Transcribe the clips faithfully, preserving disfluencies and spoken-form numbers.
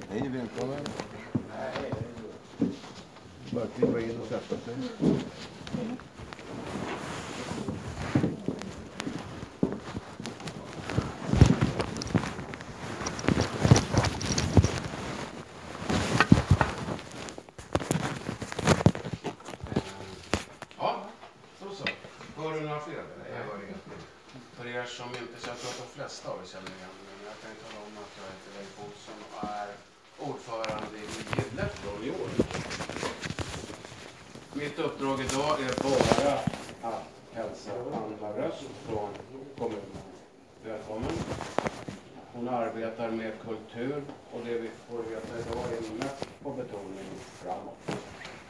Hej, välkommen. Bara kliva in och sätta sig. Ja, så så. Hör du några fler? Nej, jag hör inget. För er som inte, så jag tror att de flesta av er känner igen, men jag kan tala om att jag heter Leif Olsson och är ordförande i Gille från i år. Mitt uppdrag idag är bara att hälsa Anna Röst från kommunen välkommen. Hon arbetar med kultur och det vi får veta idag är mest på betoning framåt.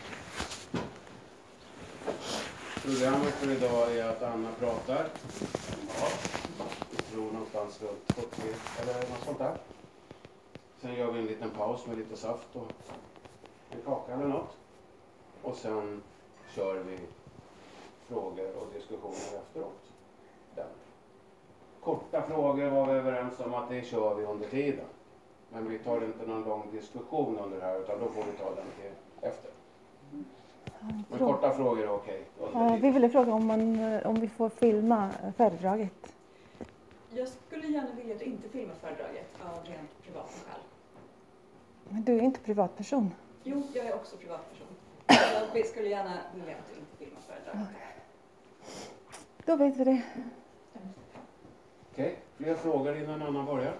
Programmet för idag är att Anna pratar. Ja, jag tror någonstans runt fyrtio eller något sånt där. Sen gör vi en liten paus med lite saft och en kaka eller något. Och sen kör vi frågor och diskussioner efteråt. Den. Korta frågor var vi överens om att det kör vi under tiden. Men vi tar inte någon lång diskussion under det här, utan då får vi ta den till efter. Men korta frågor är okej. Ja, vi ville fråga om, man, om vi får filma föredraget. Jag skulle gärna vilja att inte filma föredraget av rent privata skäl. Men du är inte privatperson. Jo, jag är också privatperson. Jag skulle gärna vilja att du inte filmar föredraget. Då vet vi det. Okej, fler frågor innan Anna börjar?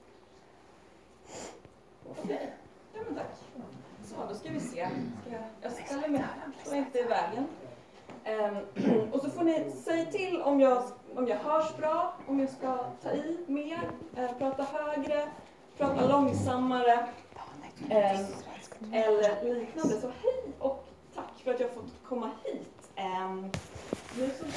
Okej, ja men tack. Så, då ska vi se. Ska jag, jag ställer mig här, så är inte i vägen. Um, och så får ni säga till om jag, om jag hörs bra, om jag ska ta i mer, uh, prata högre, prata långsammare um, eller liknande. Så hej och tack för att jag fått komma hit. Um, nu som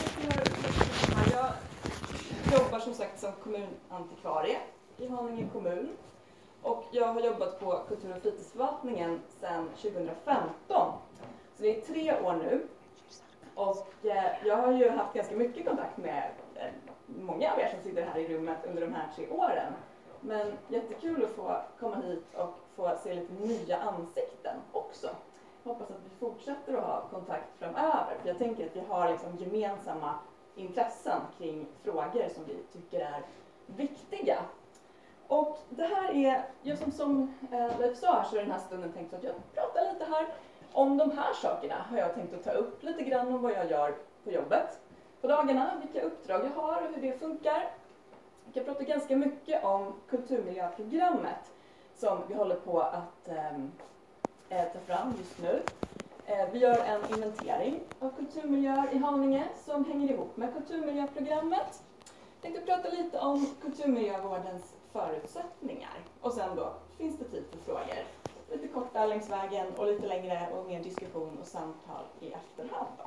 jag jobbar som sagt som kommunantikvarie i Haninge kommun. Och jag har jobbat på kultur- och fritidsförvaltningen sedan tjugohundrafemton. Så det är tre år nu. Och eh, jag har ju haft ganska mycket kontakt med eh, många av er som sitter här i rummet under de här tre åren. Men jättekul att få komma hit och få se lite nya ansikten också. Jag hoppas att vi fortsätter att ha kontakt framöver. För jag tänker att vi har liksom gemensamma intressen kring frågor som vi tycker är viktiga. Och det här är, jag som, som eh, Leif sa så är den här stunden tänkt att jag pratar lite här om de här sakerna. Har jag tänkt att ta upp lite grann om vad jag gör på jobbet på dagarna, vilka uppdrag jag har och hur det funkar. Jag kan prata ganska mycket om kulturmiljöprogrammet som vi håller på att eh, ta fram just nu. Eh, vi gör en inventering av kulturmiljöer i Haninge som hänger ihop med kulturmiljöprogrammet. Jag tänkte prata lite om kulturmiljövårdens förutsättningar. Och sen då finns det tid för frågor. Lite korta längs vägen och lite längre och mer diskussion och samtal i efterhand då.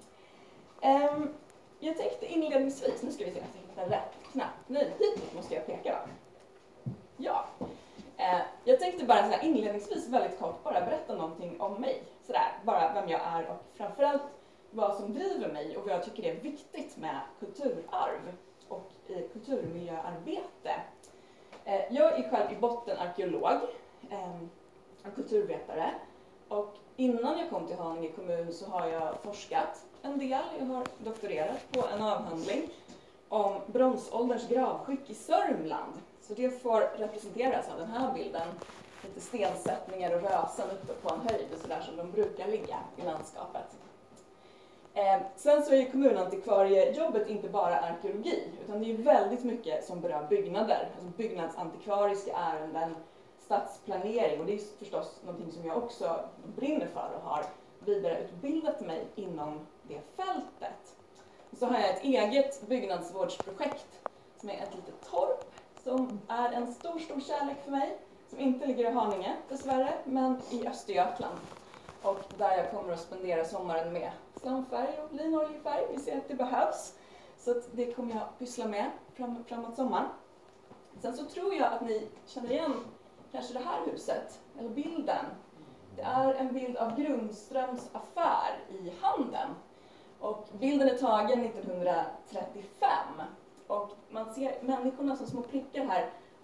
Um, jag tänkte inledningsvis, nu ska vi se om jag hittar rätt knapp. Nej, hit måste jag peka va? Ja. Uh, jag tänkte bara så här inledningsvis väldigt kort bara berätta någonting om mig. Sådär, bara vem jag är och framförallt vad som driver mig och vad jag tycker är viktigt med kulturarv och i kulturmiljöarbete. Jag är själv i botten arkeolog och kulturvetare. Och innan jag kom till Haninge kommun så har jag forskat en del. Jag har doktorerat på en avhandling om bronsålderns gravskick i Sörmland. Så det får representeras av den här bilden. Lite stensättningar och rösen uppe på en höjd och sådär som de brukar ligga i landskapet. Eh, sen så är ju kommunantikvariejobbet inte bara arkeologi utan det är väldigt mycket som berör byggnader, alltså byggnadsantikvariska ärenden, stadsplanering och det är förstås någonting som jag också brinner för och har vidareutbildat mig inom det fältet. Så har jag ett eget byggnadsvårdsprojekt som är ett litet torp som är en stor, stor kärlek för mig som inte ligger i Haninge dessvärre men i Östergötland. Och där jag kommer att spendera sommaren med slamfärg och linoljefärg. Vi ser att det behövs. Så att det kommer jag pyssla med fram, framåt sommaren. Sen så tror jag att ni känner igen kanske det här huset, eller bilden. Det är en bild av Grundströms affär i Handen. Och bilden är tagen nittonhundratrettiofem. Och man ser människorna som små prickar här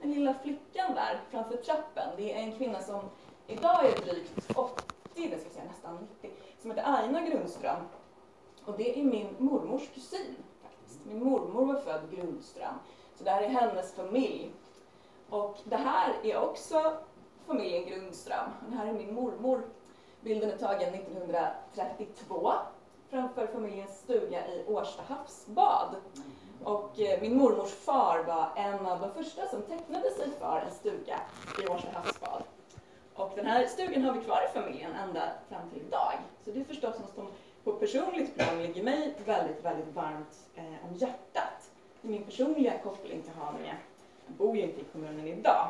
den lilla flickan där framför trappen, det är en kvinna som idag är drygt åttio, det ska jag säga nästan nittio, som heter Aina Grundström. Och det är min mormors kusin faktiskt. Min mormor var född Grundström, så det här är hennes familj. Och det här är också familjen Grundström. Det här är min mormor. Bilden är tagen nittonhundratrettiotvå framför familjens stuga i Årsta havsbad. Och eh, min mormors far var en av de första som tecknade sig för en stuga i Årsta havsbad. Och den här stugan har vi kvar i familjen ända fram till idag. Så det är förstås något som på personligt plan ligger mig väldigt, väldigt varmt eh, om hjärtat. Min personliga koppling till Haninge. Jag bor ju inte i kommunen idag.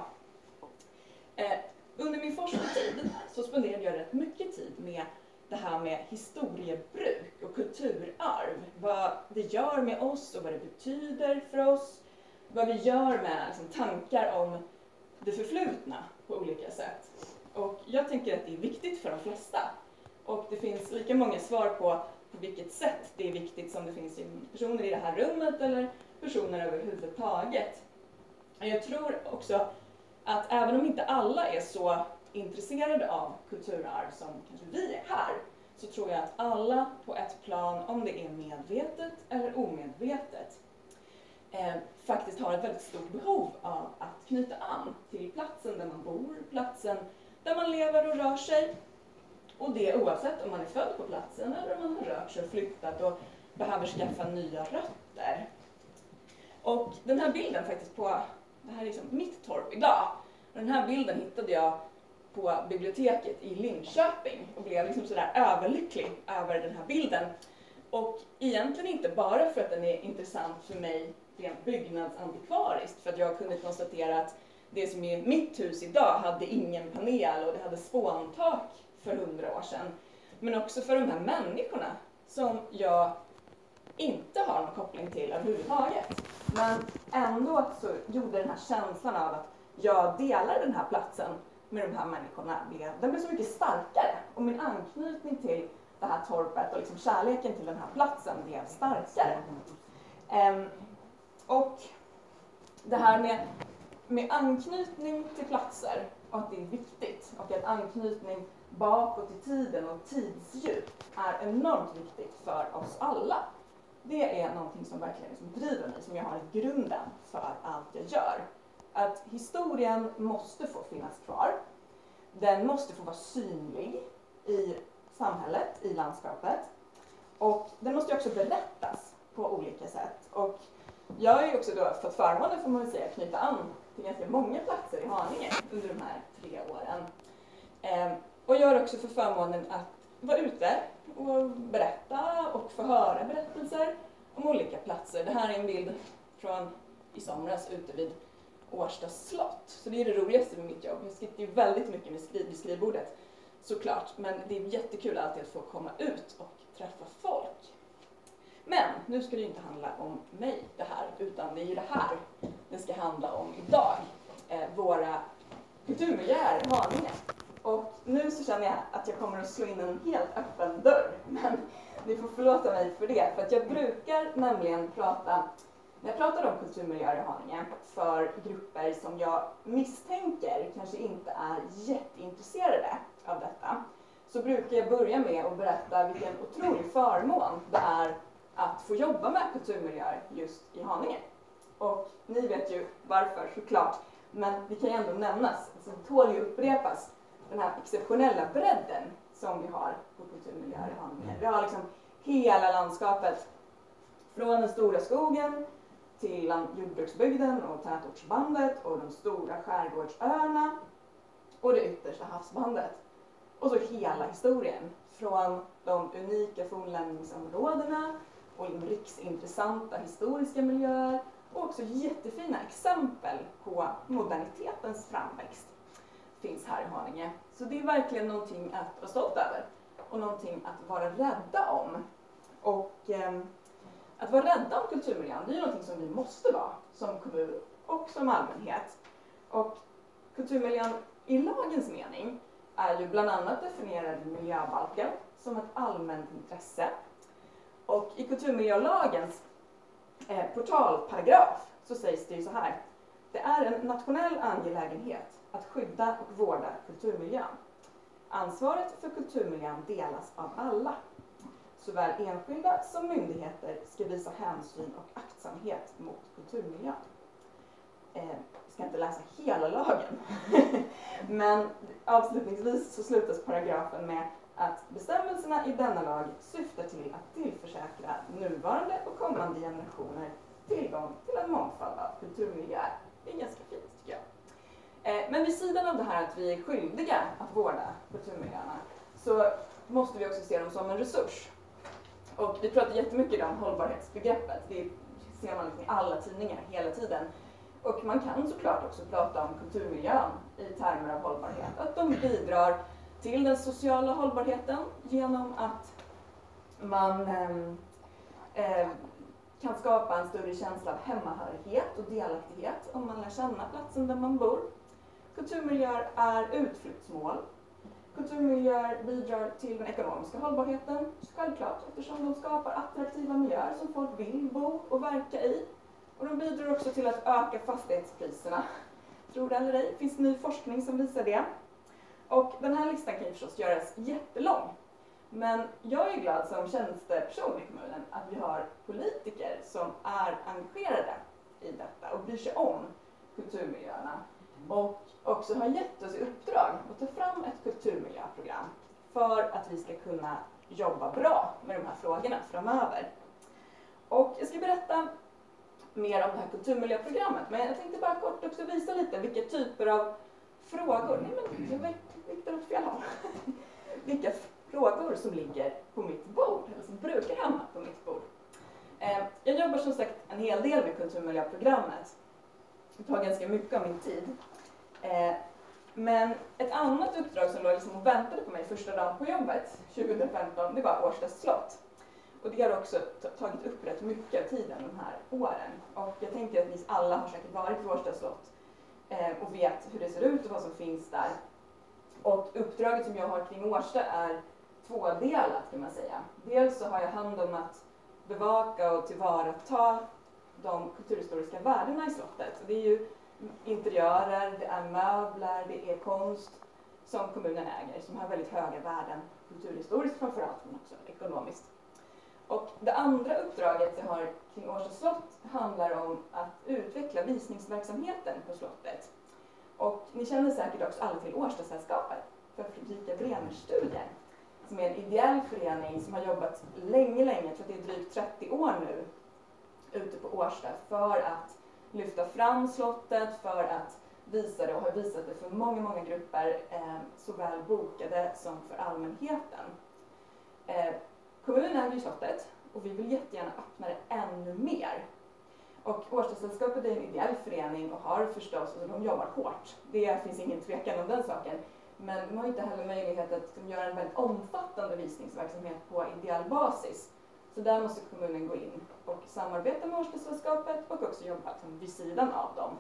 Eh, under min forskartid så spenderade jag rätt mycket tid med det här med historiebruk och kulturarv. Vad det gör med oss och vad det betyder för oss. Vad vi gör med liksom, tankar om det förflutna på olika sätt. Och jag tänker att det är viktigt för de flesta. Och det finns lika många svar på på vilket sätt det är viktigt som det finns personer i det här rummet eller personer överhuvudtaget. Jag tror också att även om inte alla är så intresserade av kulturarv som kanske vi är här, så tror jag att alla på ett plan, om det är medvetet eller omedvetet, eh, faktiskt har ett väldigt stort behov av att knyta an till platsen där man bor, platsen där man lever och rör sig. Och det oavsett om man är född på platsen eller om man har rört sig och flyttat och behöver skaffa nya rötter. Och den här bilden faktiskt på, det här är liksom mitt torp idag. Och den här bilden hittade jag på biblioteket i Linköping och blev liksom sådär överlycklig över den här bilden. Och egentligen inte bara för att den är intressant för mig rent byggnadsantikvariskt, för att jag kunde konstatera att det som är mitt hus idag hade ingen panel och det hade spåntak för hundra år sedan. Men också för de här människorna som jag inte har någon koppling till överhuvudtaget. Men ändå så gjorde den här känslan av att jag delar den här platsen med de här människorna, blev, den blev så mycket starkare. Och min anknytning till det här torpet och liksom kärleken till den här platsen blev starkare. Um, och det här med, med anknytning till platser och att det är viktigt och att anknytning bakåt i tiden och tidsdjup är enormt viktigt för oss alla. Det är någonting som verkligen liksom driver mig, som jag har i grunden för allt jag gör. Att historien måste få finnas kvar. Den måste få vara synlig i samhället, i landskapet. Och den måste också berättas på olika sätt. Och jag har ju också då fått förmånen, får man väl säga, knyta an till ganska många platser i Haninge under de här tre åren. Ehm, och jag har också för förmånen att vara ute och berätta och få höra berättelser om olika platser. Det här är en bild från i somras ute vid Årsta slott. Så det är det roligaste med mitt jobb. Jag sitter ju väldigt mycket med skriv vid skrivbordet, såklart. Men det är jättekul alltid att få komma ut och träffa folk. Men nu ska det ju inte handla om mig det här, utan det är ju det här det ska handla om idag. Eh, våra kulturmiljöer i Haninge. Och nu så känner jag att jag kommer att slå in en helt öppen dörr. Men ni får förlåta mig för det. För att jag brukar nämligen prata, när jag pratar om kulturmiljöer i Haninge, för grupper som jag misstänker kanske inte är jätteintresserade av detta, så brukar jag börja med att berätta vilken otrolig förmån det är att få jobba med kulturmiljöer just i Haninge. Och ni vet ju varför, såklart. Men det kan ju ändå nämnas, alltså det tål ju upprepas, den här exceptionella bredden som vi har på kulturmiljöer i Haninge. Vi har liksom hela landskapet, från den stora skogen till jordbruksbygden och tätortsbandet och de stora skärgårdsöarna och det yttersta havsbandet. Och så hela historien, från de unika fornlämningsområdena och de riksintressanta historiska miljöer och också jättefina exempel på modernitetens framväxt finns här i Haninge. Så det är verkligen någonting att vara stolt över och någonting att vara rädda om. Och eh, att vara rädda om kulturmiljön, det är någonting som vi måste vara som kommun och som allmänhet. Och kulturmiljön i lagens mening är ju bland annat definierad i miljöbalken som ett allmänt intresse. Och i kulturmiljölagens eh, portalparagraf så sägs det ju så här: Det är en nationell angelägenhet att skydda och vårda kulturmiljön. Ansvaret för kulturmiljön delas av alla. Såväl enskilda som myndigheter ska visa hänsyn och aktsamhet mot kulturmiljön. Eh, jag ska inte läsa hela lagen. Men avslutningsvis så slutas paragrafen med att bestämmelserna i denna lag syftar till att tillförsäkra nuvarande och kommande generationer tillgång till en mångfald av kulturmiljöer. Det är ganska fint tycker jag. Eh, men vid sidan av det här att vi är skyldiga att vårda kulturmiljöerna så måste vi också se dem som en resurs. Och vi pratar jättemycket idag om hållbarhetsbegreppet. Det ser man liksom i alla tidningar hela tiden. Och man kan såklart också prata om kulturmiljön i termer av hållbarhet. Att de bidrar till den sociala hållbarheten genom att man eh, eh, kan skapa en större känsla av hemmahörighet och delaktighet om man lär känna platsen där man bor. Kulturmiljöer är utflyktsmål. Kulturmiljöer bidrar till den ekonomiska hållbarheten, självklart, eftersom de skapar attraktiva miljöer som folk vill bo och verka i. Och de bidrar också till att öka fastighetspriserna. Tror det eller ej, det finns ny forskning som visar det. Och den här listan kan ju förstås göras jättelång. Men jag är glad som tjänsteperson i kommunen att vi har politiker som är engagerade i detta och bryr sig om kulturmiljöerna. Och också har gett oss i uppdrag att ta fram ett kulturmiljöprogram för att vi ska kunna jobba bra med de här frågorna framöver. Och jag ska berätta mer om det här kulturmiljöprogrammet, men jag tänkte bara kort också visa lite vilka typer av frågor, nej men jag viktar åt fel håll, vilka frågor som ligger på mitt bord, eller som brukar hamna på mitt bord. Eh, jag jobbar som sagt en hel del med kulturmiljöprogrammet. Det tar ganska mycket av min tid. Eh, men ett annat uppdrag som låg liksom och väntade på mig första dagen på jobbet tjugohundrafemton, det var Årsta slott. Och det har också tagit upp rätt mycket av tiden de här åren. Och jag tänker att vi alla har säkert varit på Årsta slott eh, och vet hur det ser ut och vad som finns där. Och uppdraget som jag har kring Årsta är tvådelat kan man säga. Dels så har jag hand om att bevaka och tillvarata de kulturhistoriska värdena i slottet. Det är ju interiörer, det är möbler, det är konst som kommunen äger som har väldigt höga värden kulturhistoriskt framförallt men också ekonomiskt. Och det andra uppdraget jag har kring Årsta slott handlar om att utveckla visningsverksamheten på slottet. Och ni känner säkert också alla till Årstasällskapet för Fredrika Bremer-studier som är en ideell förening som har jobbat länge, länge, jag tror att det är drygt trettio år nu, ute på Årsta för att lyfta fram slottet, för att visa det och har visat det för många, många grupper, eh, såväl bokade som för allmänheten. Eh, kommunen äger ju slottet och vi vill jättegärna öppna det ännu mer. Och Årstasällskapet är en ideell förening och har förstås, och de jobbar hårt. Det finns ingen tvekan om den saken. Men de har inte heller möjlighet att göra en väldigt omfattande visningsverksamhet på ideell basis. Så där måste kommunen gå in och samarbeta med Årstasällskapet och också jobba vid sidan av dem.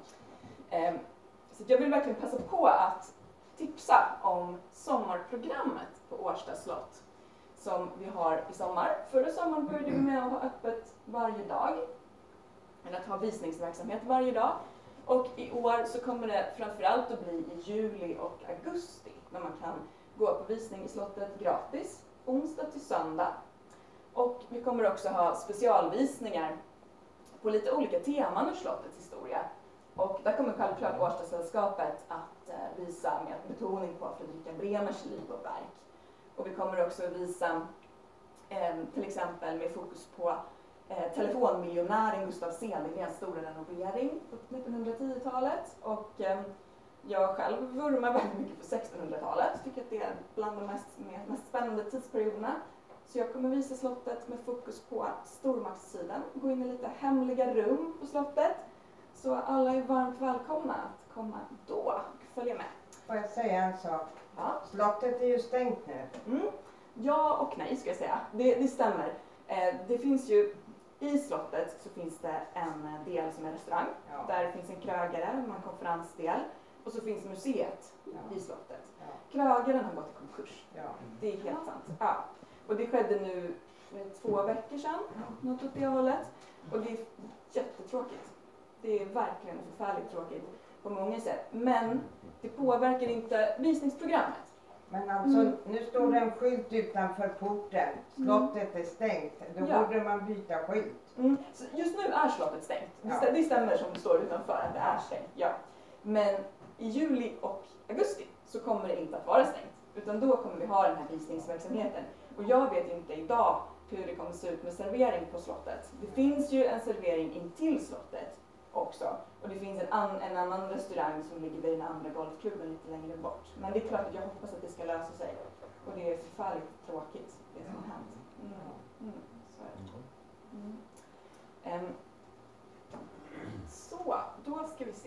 Så jag vill verkligen passa på att tipsa om sommarprogrammet på Årsta slott som vi har i sommar. Förra sommaren började vi med att ha öppet varje dag, eller att ha visningsverksamhet varje dag. Och i år så kommer det framförallt att bli i juli och augusti när man kan gå på visning i slottet gratis, onsdag till söndag. Och vi kommer också ha specialvisningar på lite olika teman ur slottets historia. Och där kommer självklart Årstasällskapet att eh, visa med betoning på Fredrika Bremers liv och verk. Och vi kommer också visa eh, till exempel med fokus på eh, telefonmiljonären Gustav Cedergrens stora renovering på nittonhundratio-talet. Och eh, jag själv vurmar väldigt mycket för sextonhundratalet. Tycker att det är bland de mest, mest spännande tidsperioderna. Så jag kommer visa slottet med fokus på stormaktstiden. Gå in i lite hemliga rum på slottet. Så alla är varmt välkomna att komma då och följa med. Får jag säga en sak? Ja. Slottet är ju stängt nu. Mm. Ja och nej ska jag säga. Det, det stämmer. Eh, det finns ju, i slottet så finns det en del som är restaurang. Ja. Där finns en krögare, en konferensdel. Och så finns museet Ja. i slottet. Ja. Krögaren har gått i konkurs. Ja. Det är helt sant. Ja. Och det skedde nu för två veckor sedan. Något åt det hållet. Och det är jättetråkigt. Det är verkligen förfärligt tråkigt på många sätt. Men det påverkar inte visningsprogrammet. Men alltså, Mm. nu står det en skylt utanför porten. Slottet är stängt. Då Ja. borde man byta skylt. Mm. Så just nu är slottet stängt. Det Ja. stä- Det stämmer som det står utanför att det är stängt. Ja. Men i juli och augusti så kommer det inte att vara stängt. Utan då kommer vi ha den här visningsverksamheten. Och jag vet inte idag hur det kommer se ut med servering på slottet. Det finns ju en servering intill slottet också. Och det finns en, an, en annan restaurang som ligger vid den andra golfklubben lite längre bort. Men det är klart att jag hoppas att det ska lösa sig. Och det är förfärligt tråkigt, det som har hänt. Mm. Mm. Så är det. Mm. Ehm. Så, då ska vi se.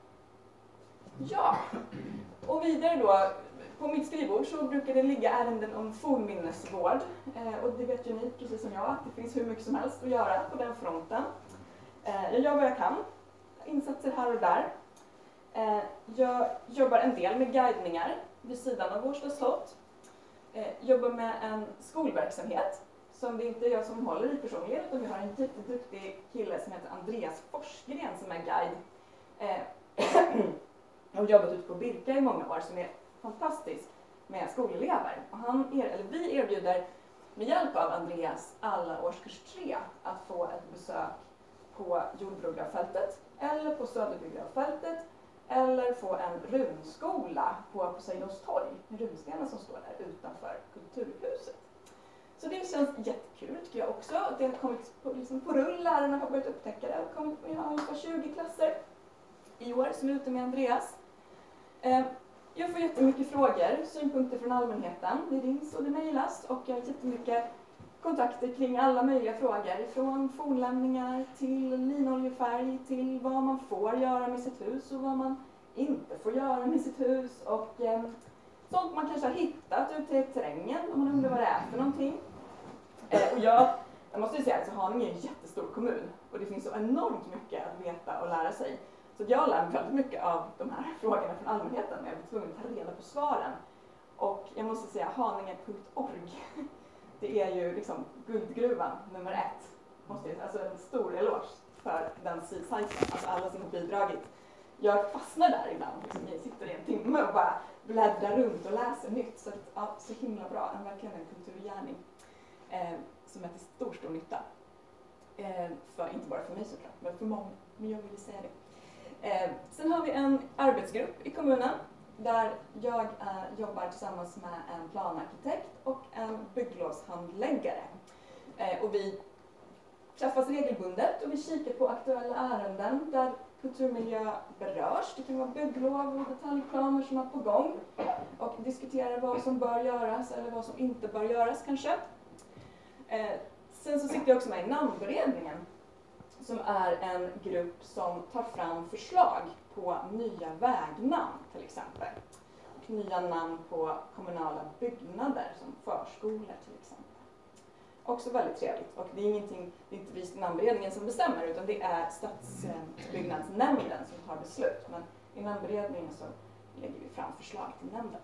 Ja, och vidare då. På mitt skrivbord så brukar det ligga ärenden om fornminnesvård. Eh, och det vet ju ni, precis som jag, att det finns hur mycket som helst att göra på den fronten. Eh, jag gör vad jag kan. Insatser här och där. Eh, jag jobbar en del med guidningar vid sidan av Årsta slott. Eh, jobbar med en skolverksamhet som det inte är jag som håller i personligen, utan vi har en jätteduktig kille som heter Andreas Forsgren som är guide. Eh, och jobbat ute på Birka i många år, som är fantastisk med skolelever. Och han er, eller vi erbjuder med hjälp av Andreas alla årskurs tre att få ett besök på Jordbrogravfältet eller på Söderbygravfältet eller få en runskola på Poseidons torg med runstenar som står där utanför Kulturhuset. Så det känns jättekul tycker jag också. Det har kommit på, liksom på rull, lärarna har börjat upptäcka det. Det har kommit med ungefär tjugo klasser i år som är ute med Andreas. Eh, jag får jättemycket frågor, synpunkter från allmänheten. Det rings och det mejlas och jag har jättemycket kontakter kring alla möjliga frågor. Från fornlämningar till linoljefärg till vad man får göra med sitt hus och vad man inte får göra med sitt hus. Och eh, sånt man kanske har hittat ute i terrängen om man undrar vad det är för någonting. Eh, och jag, jag måste ju säga att alltså, Haninge är en jättestor kommun och det finns så enormt mycket att veta och lära sig. Så jag lär mig väldigt mycket av de här frågorna från allmänheten när jag blir tvungen att ta reda på svaren. Och jag måste säga haninge punkt org. Det är ju liksom guldgruvan nummer ett. Måste jag, alltså en stor eloge för den sajten, alltså alla som har bidragit. Jag fastnar där ibland, liksom, jag sitter i en timme och bara bläddrar runt och läser nytt. Så, att, ja, så himla bra, en, verkligen en kulturgärning eh, som är till stor, stor nytta. Eh, för, inte bara för mig såklart, men för många. Men jag vill säga det. Eh, sen har vi en arbetsgrupp i kommunen där jag eh, jobbar tillsammans med en planarkitekt och en bygglovshandläggare. Eh, och vi träffas regelbundet och vi kikar på aktuella ärenden där kulturmiljö berörs. Det kan vara bygglov och detaljplaner som är på gång och diskuterar vad som bör göras eller vad som inte bör göras kanske. Eh, sen så sitter jag också med i namnberedningen som är en grupp som tar fram förslag på nya vägnamn till exempel. Och nya namn på kommunala byggnader som förskolor till exempel. Också väldigt trevligt. Och det är ingenting, det är inte vi i namnberedningen som bestämmer utan det är stadsbyggnadsnämnden som tar beslut. Men i namnberedningen så lägger vi fram förslag till nämnden.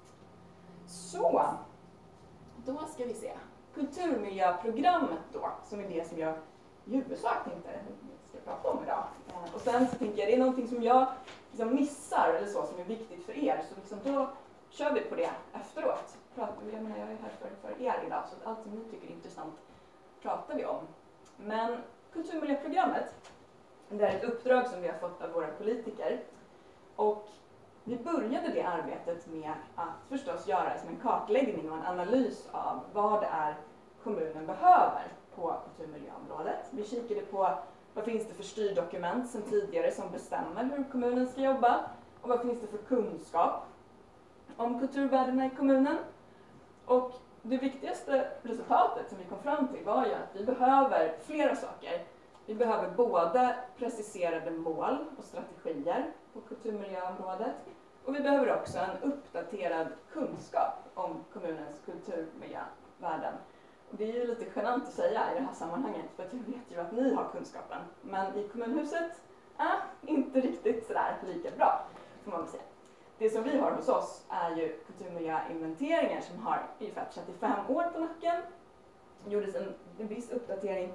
Så, då ska vi se. Kulturmiljöprogrammet då, som är det som jag i huvudsak tänkte ska prata om idag. Och sen så tänker jag, det är någonting som jag liksom missar eller så som är viktigt för er. Så liksom då kör vi på det efteråt. Jag menar, jag är här för, för er idag så att allt som ni tycker är intressant pratar vi om. Men kulturmiljöprogrammet, det är ett uppdrag som vi har fått av våra politiker. Och vi började det arbetet med att förstås göra som en kartläggning och en analys av vad det är kommunen behöver på kulturmiljöområdet. Vi kikade på vad finns det för styrdokument sedan tidigare som bestämmer hur kommunen ska jobba och vad finns det för kunskap om kulturvärdena i kommunen. Och det viktigaste resultatet som vi kom fram till var ju att vi behöver flera saker. Vi behöver både preciserade mål och strategier på kulturmiljöområdet och vi behöver också en uppdaterad kunskap om kommunens kulturmiljövärden. Och det är ju lite genant att säga i det här sammanhanget för att jag vet ju att ni har kunskapen. Men i kommunhuset är inte riktigt sådär lika bra får man väl säga. Det som vi har hos oss är ju kulturmiljöinventeringar som har ungefär trettiofem år på nacken. Det gjordes en, en viss uppdatering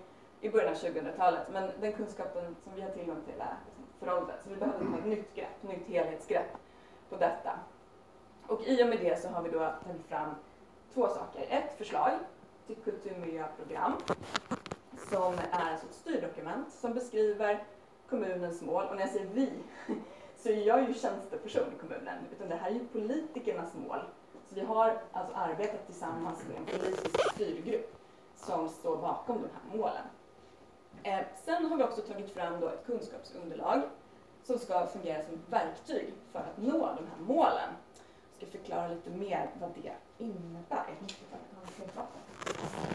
i början av tjugohundratalet. Men den kunskapen som vi har tillgång till är liksom föråldrad. Så vi behöver ta ett nytt grepp, nytt helhetsgrepp på detta. Och i och med det så har vi då tagit fram två saker. Ett förslag till kulturmiljöprogram som är ett styrdokument som beskriver kommunens mål. Och när jag säger vi så är jag ju tjänsteperson i kommunen, utan det här är ju politikernas mål. Så vi har alltså arbetat tillsammans med en politisk styrgrupp som står bakom de här målen. Eh, sen har vi också tagit fram då ett kunskapsunderlag som ska fungera som verktyg för att nå de här målen. Jag ska förklara lite mer vad det innebär. Jag måste ta ett annat papper.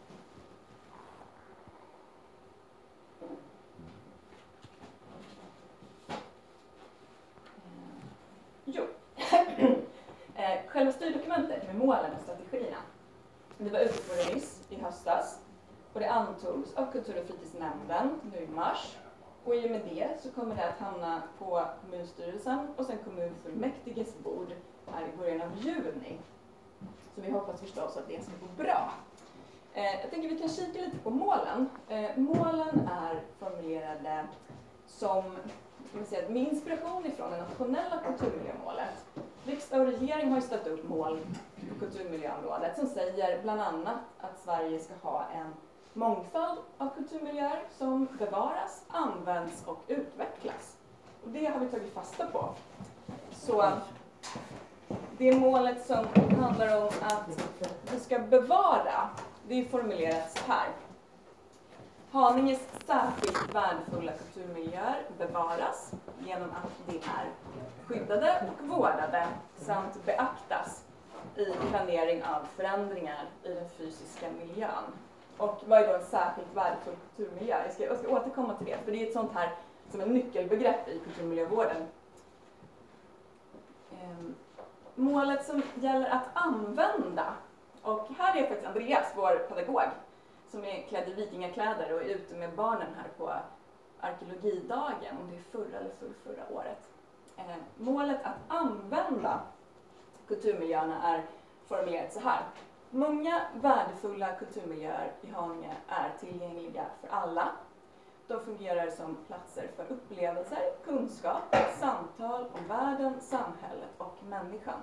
Jo, själva styrdokumentet med målen och strategierna, det var ute på remiss i höstas och det antogs av Kultur- och fritidsnämnden nu i mars. Och i och med det så kommer det att hamna på kommunstyrelsen och sen kommunfullmäktiges bord här i början av juni. Så vi hoppas förstås att det ska gå bra. Eh, jag tänker att vi kan kika lite på målen. Eh, målen är formulerade som man säga, med inspiration ifrån det nationella kulturmiljömålet. Riksdag och regering har ju ställt upp mål på kulturmiljöområdet som säger bland annat att Sverige ska ha en mångfald av kulturmiljöer som bevaras, används och utvecklas. Och det har vi tagit fasta på. Så det målet som handlar om att vi ska bevara, det är formulerat så här. Haninges särskilt värdefulla kulturmiljöer bevaras genom att de är skyddade och vårdade samt beaktas i planering av förändringar i den fysiska miljön. Och vad är då en särskilt värdefull kulturmiljö? Jag ska, jag ska återkomma till det, för det är ett sånt här som en nyckelbegrepp i kulturmiljövården. Ehm, målet som gäller att använda, och här är faktiskt Andreas, vår pedagog, som är klädd i vikingakläder och är ute med barnen här på arkeologidagen, om det är förra eller förra, förra året. Eh, målet att använda kulturmiljöerna är formulerat så här. Många värdefulla kulturmiljöer i Haninge är tillgängliga för alla. De fungerar som platser för upplevelser, kunskap, samtal om världen, samhället och människan.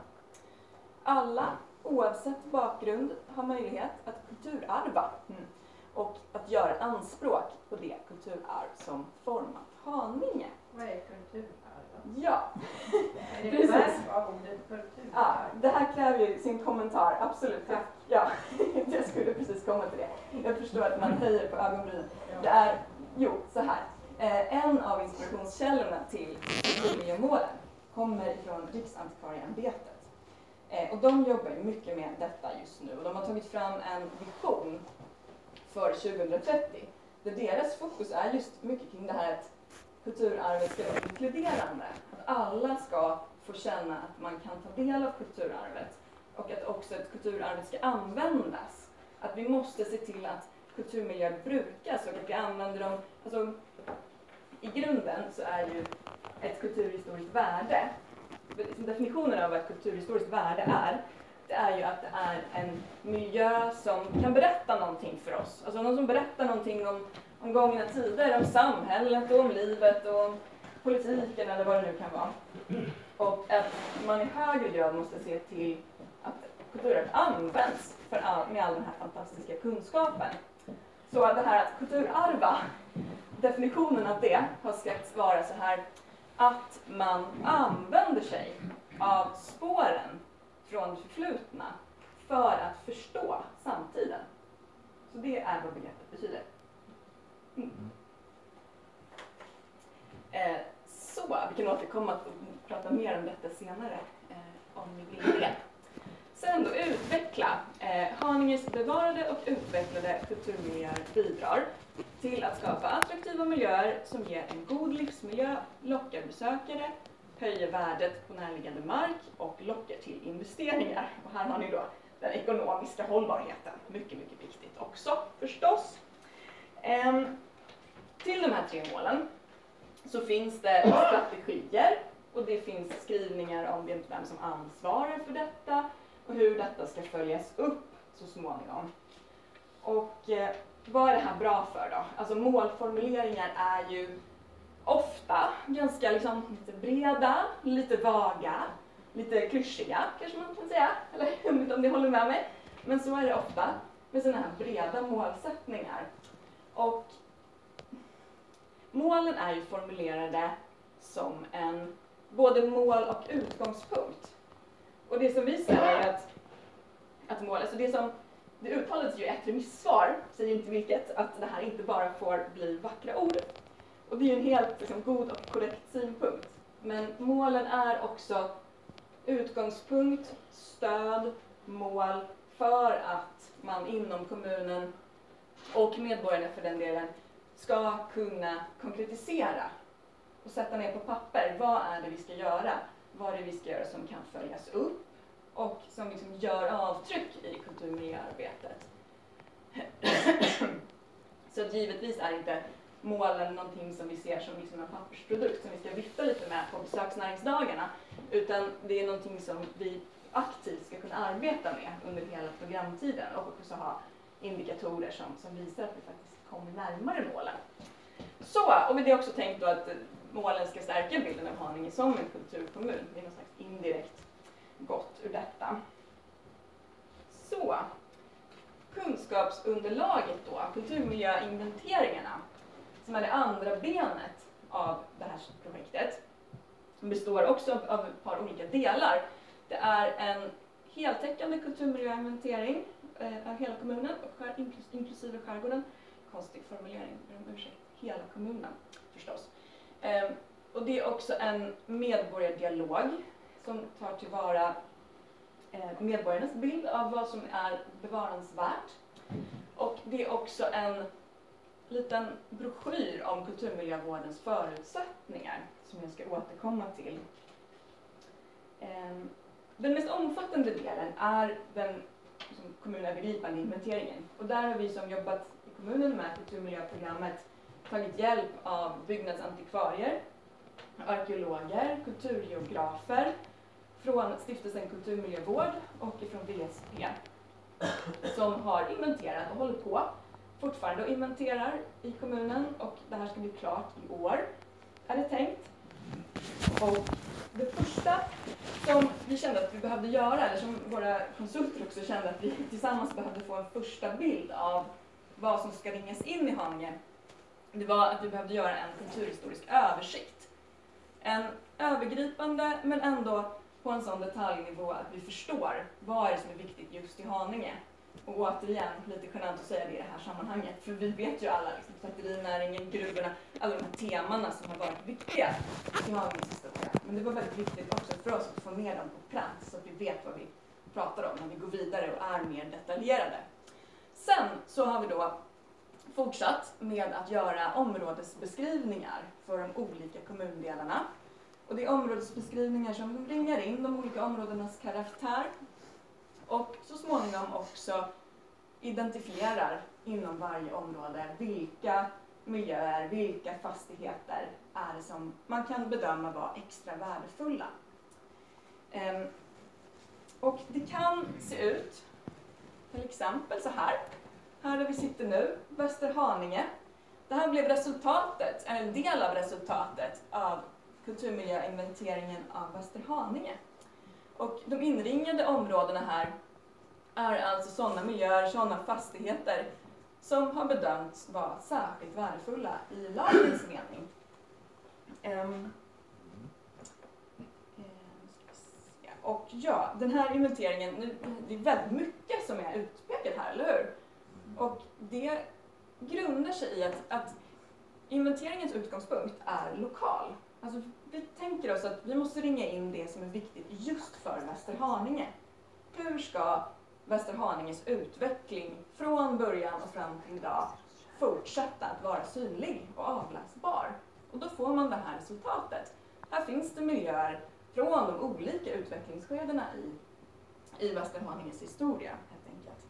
Alla, oavsett bakgrund, har möjlighet att kulturarva mm. och att göra anspråk på det kulturarv som format Haninge. Vad är kulturarv? Ja, Är det precis. verk av ordet kulturarv? Ja, det här kräver ju sin kommentar, absolut. Ja. Ja, jag skulle precis komma till det. Jag förstår att man höjer på ögonbrynen. Det är, jo, så här. Eh, en av inspirationskällorna till kulturmiljömålen kommer ifrån Riksantikvarieämbetet. Eh, och de jobbar ju mycket med detta just nu. Och de har tagit fram en vision för tjugohundratrettio. Där deras fokus är just mycket kring det här att kulturarvet ska vara inkluderande. Att alla ska få känna att man kan ta del av kulturarvet. Och att också att kulturarvet ska användas. Att vi måste se till att kulturmiljöer brukas och att vi använder dem. Alltså, i grunden så är ju ett kulturhistoriskt värde, definitionen av vad ett kulturhistoriskt värde är, det är ju att det är en miljö som kan berätta någonting för oss. Alltså någon som berättar någonting om, om gångna tider, om samhället och om livet och om politiken eller vad det nu kan vara. Och att man i högre grad måste se till att kulturarvet används för all, med all den här fantastiska kunskapen. Så det här att kulturarva, definitionen av det har skrivits vara så här att man använder sig av spåren från det förflutna för att förstå samtiden. Så det är vad begreppet betyder. Mm. Eh, så, vi kan återkomma och prata mer om detta senare eh, om ni vill det. Sen då utveckla. Eh, Haninges bevarade och utvecklade kulturmiljöer bidrar till att skapa attraktiva miljöer som ger en god livsmiljö, lockar besökare, höjer värdet på närliggande mark och lockar till investeringar. Och här har ni då den ekonomiska hållbarheten. Mycket, mycket viktigt också förstås. Ehm, till de här tre målen så finns det strategier och det finns skrivningar om vem som ansvarar för detta och hur detta ska följas upp så småningom. Och eh, vad är det här bra för då? Alltså målformuleringar är ju ofta ganska liksom lite breda, lite vaga, lite klyschiga kanske man kan säga. Eller jag vet inte om ni håller med mig. Men så är det ofta med sådana här breda målsättningar. Och målen är ju formulerade som en både mål och utgångspunkt. Och det som vi säger är att, att mål, alltså det som det uttalades ju i ett remissvar, säger inte vilket, att det här inte bara får bli vackra ord. Och det är ju en helt liksom, god och korrekt synpunkt. Men målen är också utgångspunkt, stöd, mål för att man inom kommunen och medborgarna för den delen ska kunna konkretisera och sätta ner på papper vad är det vi ska göra, vad är det vi ska göra som kan följas upp och som liksom gör avtryck i kulturmiljöarbetet. Så att givetvis är inte målen någonting som vi ser som liksom en pappersprodukt som vi ska vifta lite med på besöksnäringsdagarna, utan det är någonting som vi aktivt ska kunna arbeta med under hela programtiden och också ha indikatorer som, som visar att vi faktiskt kommer närmare målen. Så, och med det också tänkt då att målen ska stärka bilden av Haninge som en kulturkommun. Det är något slags indirekt gott ur detta. Så, kunskapsunderlaget då, kulturmiljöinventeringarna, som är det andra benet av det här projektet, består också av, av ett par olika delar. Det är en heltäckande kulturmiljöinventering eh, av hela kommunen, och inklusive skärgården. Konstig formulering, om ursäkt. Hela kommunen förstås. Eh, och det är också en medborgardialog som tar tillvara eh, medborgarnas bild av vad som är bevaransvärt. Och det är också en liten broschyr om kulturmiljövårdens förutsättningar som jag ska återkomma till. Eh, den mest omfattande delen är den liksom, kommunövergripande inventeringen. Och där har vi som jobbat i kommunen med kulturmiljöprogrammet tagit hjälp av byggnadsantikvarier, arkeologer, kulturgeografer från Stiftelsen Kulturmiljövård och från V S P som har inventerat och håller på fortfarande och inventerar i kommunen, och det här ska bli klart i år, är det tänkt. Och det första som vi kände att vi behövde göra, eller som våra konsulter också kände att vi tillsammans behövde få en första bild av vad som ska ringas in i Haninge, det var att vi behövde göra en kulturhistorisk översikt. En övergripande, men ändå på en sån detaljnivå att vi förstår vad är det som är viktigt just i Haninge. Och återigen, lite genant att säga det i det här sammanhanget, för vi vet ju alla, liksom, tvätterinäringen, gruvorna, alla de här temana som har varit viktiga i Haninges historia. Men det var väldigt viktigt också för oss att få med dem på plats så att vi vet vad vi pratar om när vi går vidare och är mer detaljerade. Sen så har vi då fortsatt med att göra områdesbeskrivningar för de olika kommundelarna. Och det är områdesbeskrivningar som ringar in de olika områdenas karaktär och så småningom också identifierar inom varje område vilka miljöer, vilka fastigheter är det som man kan bedöma vara extra värdefulla. Ehm, och det kan se ut till exempel så här. Här där vi sitter nu, Västerhaninge. Det här blev resultatet, en del av resultatet av kulturmiljöinventeringen av Västerhaninge. Och de inringade områdena här är alltså sådana miljöer, sådana fastigheter som har bedömts vara särskilt värdefulla i lagens mening. Um, och ja, den här inventeringen, nu, det är väldigt mycket som är utpekat här, eller hur? Och det grundar sig i att, att inventeringens utgångspunkt är lokal. Alltså, vi tänker oss att vi måste ringa in det som är viktigt just för Västerhaninge. Hur ska Västerhaninges utveckling från början och fram till idag fortsätta att vara synlig och avläsbar? Och då får man det här resultatet. Här finns det miljöer från de olika utvecklingsskedena i, i Västerhaninges historia, helt enkelt.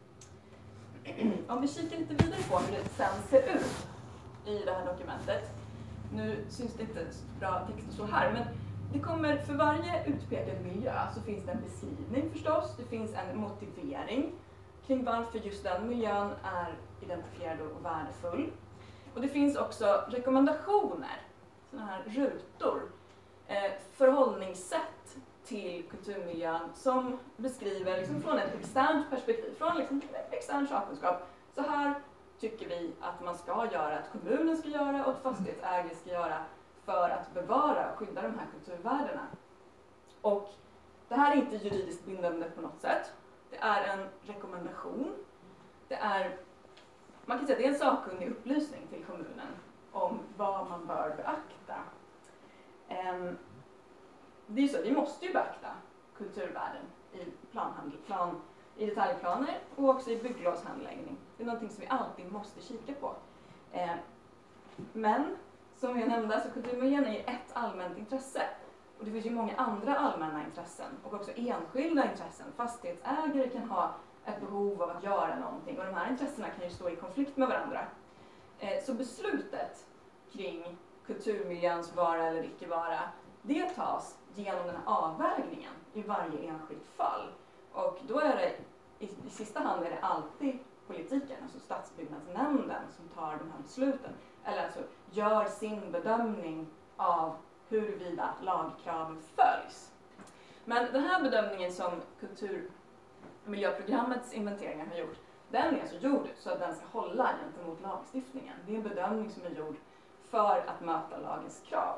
Om vi kikar lite vidare på hur det sen ser ut i det här dokumentet. Nu syns det inte så bra text och så här, men det kommer för varje utpekad miljö så finns det en beskrivning förstås. Det finns en motivering kring varför just den miljön är identifierad och värdefull. Och det finns också rekommendationer, sådana här rutor, eh, förhållningssätt till kulturmiljön som beskriver liksom från ett externt perspektiv, från liksom extern sakkunskap. Så här tycker vi att man ska göra, att kommunen ska göra och att fastighetsägare ska göra för att bevara och skydda de här kulturvärdena. Och det här är inte juridiskt bindande på något sätt. Det är en rekommendation. Det är, man kan säga att det är en sakkunnig upplysning till kommunen om vad man bör beakta. Um, det är ju så, vi måste ju beakta kulturvärden i planhandel, plan, i detaljplaner och också i bygglovshandläggning. Det är någonting som vi alltid måste kika på. Eh, men som jag nämnde, så kulturmiljön är ett allmänt intresse. Och det finns ju många andra allmänna intressen och också enskilda intressen. Fastighetsägare kan ha ett behov av att göra någonting och de här intressena kan ju stå i konflikt med varandra. Eh, så beslutet kring kulturmiljöns vara eller icke vara, det tas genom den här avvägningen i varje enskilt fall. Och då är det, i, i sista hand är det alltid politiken, alltså stadsbyggnadsnämnden, som tar de här besluten. Eller alltså gör sin bedömning av huruvida lagkraven följs. Men den här bedömningen som kulturmiljöprogrammets inventeringar har gjort, den är alltså gjord så att den ska hålla gentemot lagstiftningen. Det är en bedömning som är gjord för att möta lagens krav.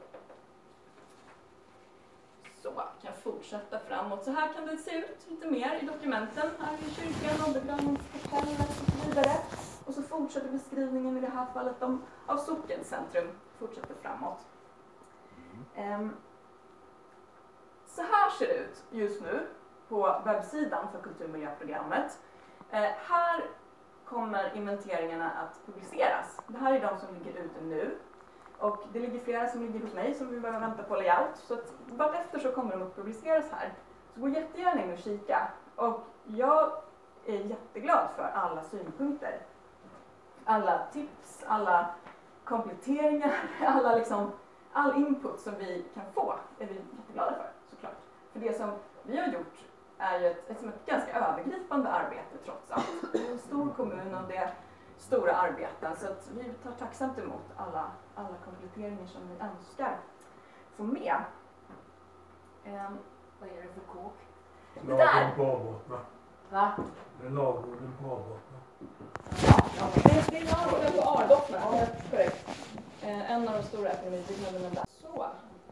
Så, kan jag fortsätta framåt. Så här kan det se ut lite mer i dokumenten. Här är kyrkan, ålderdomskapellet och så vidare. Och så fortsätter beskrivningen i det här fallet om, av sockencentrum. Fortsätter framåt. Um, så här ser det ut just nu på webbsidan för kulturmiljöprogrammet. Uh, här kommer inventeringarna att publiceras. Det här är de som ligger ute nu. Och det ligger flera som ligger hos mig som vi behöver vänta på layout. Så att vartefter så kommer de att publiceras här. Så gå jättegärna in och kika. Och jag är jätteglad för alla synpunkter. Alla tips, alla kompletteringar, alla liksom, all input som vi kan få är vi jätteglada för, såklart. För det som vi har gjort är ju ett, ett, ett ganska övergripande arbete trots allt. Det är en stor kommun och det är stora arbeten, så att vi tar tacksamt emot alla, alla kompletteringar som vi önskar få med. Um, vad är det för kåk? Det där! Lagom på avbottna. Va? Det är lagom på avbottna. Ja, ja, det, det är lagom på avbottna, ja, korrekt. Eh, en av de stora ekonomibyggnaderna där. Så.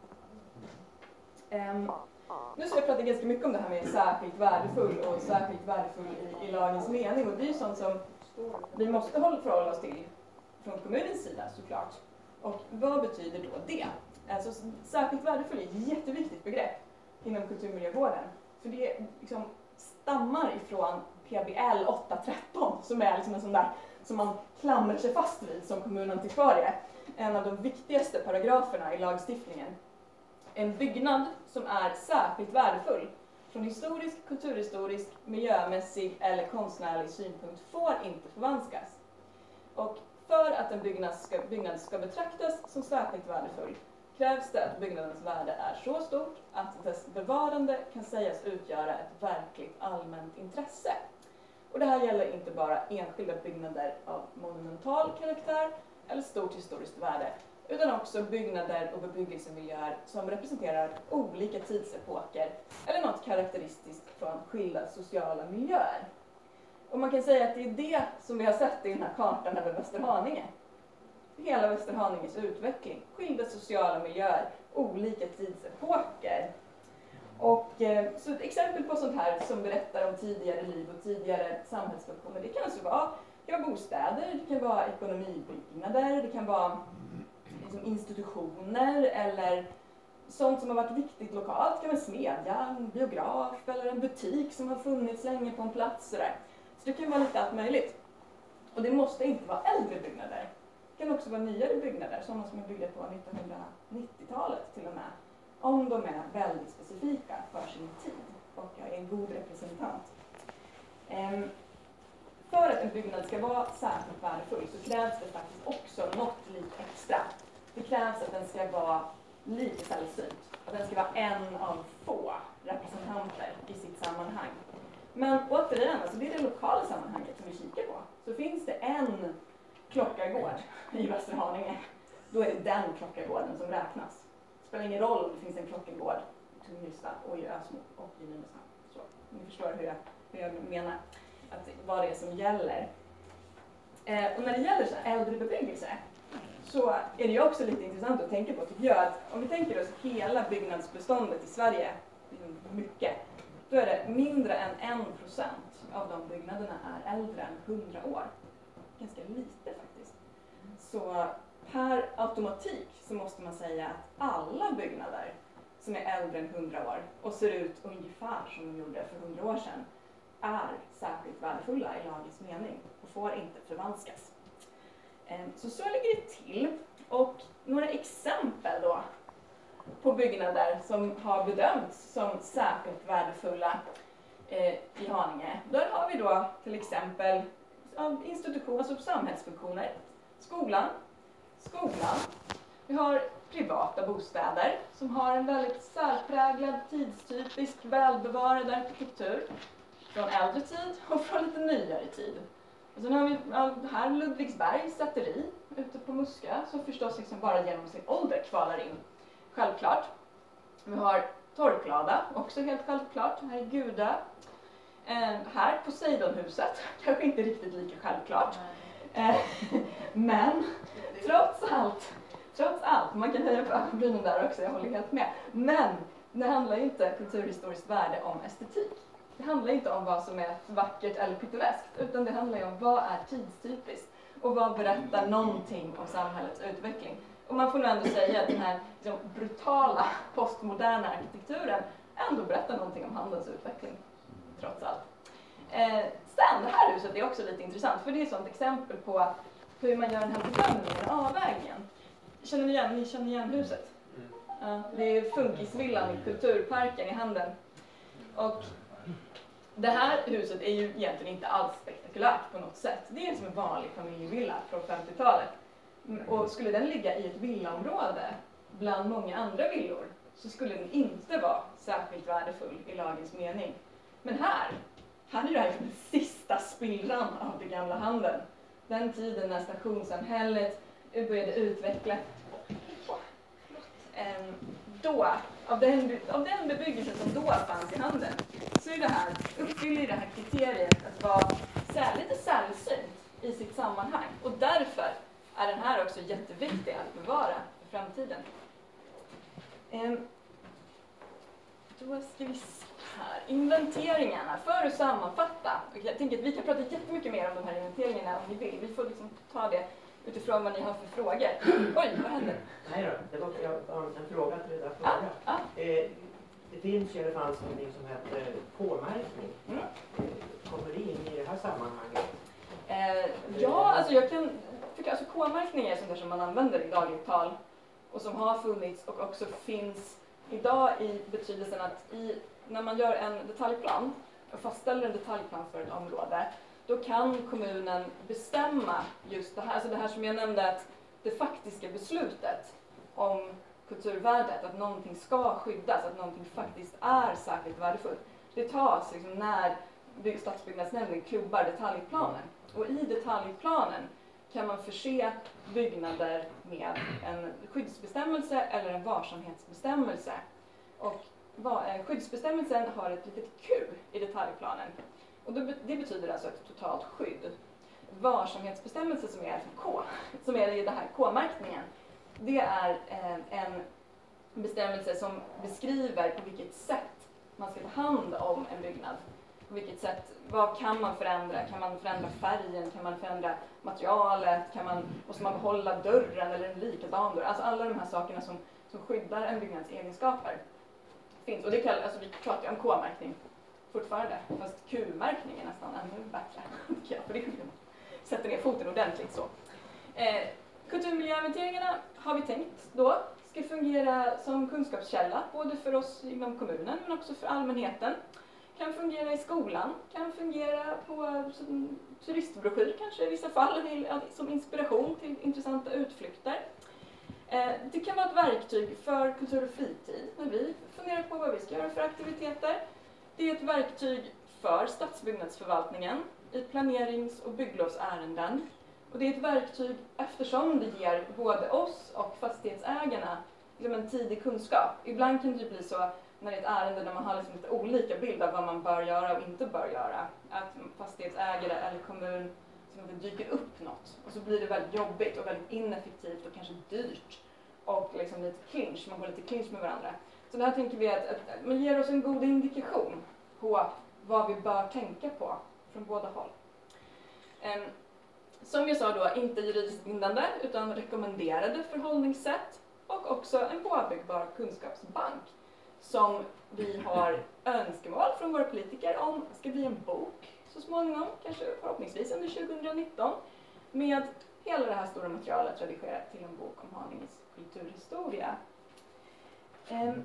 Um, nu ska jag prata ganska mycket om det här med särskilt värdefull och särskilt värdefull i, i lagens mening. Och det är ju sånt som vi måste hålla förhålla oss till från kommunens sida, såklart. Och vad betyder då det? Alltså, särskilt värdefull är ett jätteviktigt begrepp inom kulturmiljövården. För det liksom stammar ifrån P B L åtta tretton som är liksom en sån där som man klamrar sig fast vid som kommunantikvarie. En av de viktigaste paragraferna i lagstiftningen. En byggnad som är särskilt värdefull från historisk, kulturhistorisk, miljömässig eller konstnärlig synpunkt får inte förvanskas. Och för att en byggnad ska, byggnad ska betraktas som särskilt värdefull krävs det att byggnadens värde är så stort att dess bevarande kan sägas utgöra ett verkligt allmänt intresse. Och det här gäller inte bara enskilda byggnader av monumental karaktär eller stort historiskt värde, utan också byggnader och bebyggelsemiljöer som representerar olika tidsepoker eller något karaktäristiskt från skilda sociala miljöer. Och man kan säga att det är det som vi har sett i den här kartan över Västerhaninge. Hela Västerhaninges utveckling, skilda sociala miljöer, olika tidsepoker. Och eh, så ett exempel på sånt här som berättar om tidigare liv och tidigare samhällsfunktioner, det kan alltså vara, det kan vara bostäder, det kan vara ekonomibyggnader, det kan vara liksom institutioner eller sånt som har varit viktigt lokalt. Det kan vara en smedja, en biograf eller en butik som har funnits länge på en plats. Sådär. Så det kan vara lite allt möjligt. Och det måste inte vara äldre byggnader. Det kan också vara nyare byggnader, sådana som är byggda på nittonhundranittiotalet till och med. Om de är väldigt specifika för sin tid och jag är en god representant. Um, för att en byggnad ska vara särskilt värdefull så krävs det faktiskt också något lite extra. Det krävs att den ska vara lite sällsynt. Att den ska vara en av få representanter i sitt sammanhang. Men återigen, alltså det är det lokala sammanhanget som vi kikar på. Så finns det en klockargård i Västra Haninge, då är det den klockargården som räknas. Det spelar ingen roll om det finns en klockargård i Tungelsta och i Ösmo och i Nynäshamn. Så ni förstår hur jag, hur jag menar, att vad det är som gäller. Eh, och när det gäller så här äldre bebyggelse så är det ju också lite intressant att tänka på, tycker jag, att om vi tänker oss hela byggnadsbeståndet i Sverige, mycket, då är det mindre än en procent av de byggnaderna är äldre än hundra år. Ganska lite faktiskt. Så per automatik så måste man säga att alla byggnader som är äldre än hundra år och ser ut ungefär som de gjorde för hundra år sedan är särskilt värdefulla i lagens mening och får inte förvanskas. Så så ligger det till. Och några exempel då på byggnader som har bedömts som särskilt värdefulla eh, i Haninge. Där har vi då till exempel institutioner, alltså samhällsfunktioner, skolan, skolan. Vi har privata bostäder som har en väldigt särpräglad, tidstypisk, välbevarad arkitektur från äldre tid och från lite nyare tid. Och sen har vi här Ludvigsbergs säteri ute på Muskö som förstås liksom bara genom sin ålder kvalar in. Självklart. Vi har Torklada, också helt självklart. Här är Guda. Eh, här Poseidonhuset, kanske inte riktigt lika självklart. Eh, men trots allt, trots allt, man kan höja på ögonbrynen där också, jag håller helt med. Men det handlar ju inte kulturhistoriskt värde om estetik. Det handlar inte om vad som är vackert eller pittoreskt, utan det handlar ju om vad är tidstypiskt och vad berättar någonting om samhällets utveckling. Och man får nog ändå säga att den här liksom, brutala postmoderna arkitekturen ändå berättar någonting om handelns utveckling, trots allt. Eh, sen, det här huset är också lite intressant, för det är ett sånt exempel på hur man gör den här bedömningen, avvägningen. Känner ni igen, ni känner igen huset? Ja, det är Funkisvillan i Kulturparken i Handen. Och det här huset är ju egentligen inte alls spektakulärt på något sätt. Det är som en vanlig familjevilla från femtiotalet. Och skulle den ligga i ett villaområde bland många andra villor så skulle den inte vara särskilt värdefull i lagens mening. Men här, här är det här den sista spillran av det gamla handeln. Den tiden när stationssamhället började utveckla. Då, av den, av den bebyggelse som då fanns i handeln, så är det här, uppfyller det här kriteriet att vara sär, lite sällsynt i sitt sammanhang. Och därför är den här också jätteviktig att bevara för framtiden. Ehm, då ska vi se här. Inventeringarna, för att sammanfatta. Jag tänker att vi kan prata jättemycket mer om de här inventeringarna om ni vill. Vi får liksom ta det utifrån vad ni har för frågor. Oj, vad händer? Nej då, det var en fråga till det där frågan. Ah, ah. Eh, det finns ju, det fanns någonting som heter K-märkning. Mm. Kommer det in i det här sammanhanget? Eh, ja, alltså jag kan... Alltså K-märkning är sånt där som man använder i dagligt tal och som har funnits och också finns idag i betydelsen att i, när man gör en detaljplan och fastställer en detaljplan för ett område, då kan kommunen bestämma just det här, alltså det här som jag nämnde, att det faktiska beslutet om kulturvärdet, att någonting ska skyddas, att någonting faktiskt är särskilt värdefullt. Det tas liksom när stadsbyggnadsnämnden klubbar detaljplanen. Och i detaljplanen kan man förse byggnader med en skyddsbestämmelse eller en varsamhetsbestämmelse. Och skyddsbestämmelsen har ett litet Q i detaljplanen. Och det betyder alltså ett totalt skydd. Varsamhetsbestämmelse som är K, som är i det här K-märkningen, det är en bestämmelse som beskriver på vilket sätt man ska ta hand om en byggnad. På vilket sätt, vad kan man förändra? Kan man förändra färgen? Kan man förändra materialet? Kan man, måste man behålla dörren eller en likadan dörr? Alltså alla de här sakerna som, som skyddar en byggnads egenskaper finns. Och det kallas, alltså vi pratar ju om K-märkning fortfarande, fast Q-märkning är nästan ännu bättre. Ja, för det sätter ner foten ordentligt så. Eh, kulturmiljöinventeringarna har vi tänkt då ska fungera som kunskapskälla, både för oss inom kommunen men också för allmänheten. Kan fungera i skolan, kan fungera på turistbroschyr kanske i vissa fall, som inspiration till intressanta utflykter. Det kan vara ett verktyg för kultur och fritid när vi funderar på vad vi ska göra för aktiviteter. Det är ett verktyg för stadsbyggnadsförvaltningen i planerings- och bygglovsärenden. Och det är ett verktyg eftersom det ger både oss och fastighetsägarna liksom en tidig kunskap. Ibland kan det ju bli så när det är ett ärende där man har liksom lite olika bild av vad man bör göra och inte bör göra. Att fastighetsägare eller kommun liksom det dyker upp något och så blir det väldigt jobbigt och väldigt ineffektivt och kanske dyrt och liksom lite clinch, man går lite clinch med varandra. Så det här tänker vi att, att man ger oss en god indikation på vad vi bör tänka på från båda håll. Um, som jag sa då, inte juridiskt bindande utan rekommenderade förhållningssätt och också en påbyggbar kunskapsbank som vi har önskemål från våra politiker om ska bli en bok så småningom, kanske förhoppningsvis under tjugonitton, med hela det här stora materialet redigerat till en bok om Haninges kulturhistoria. Um,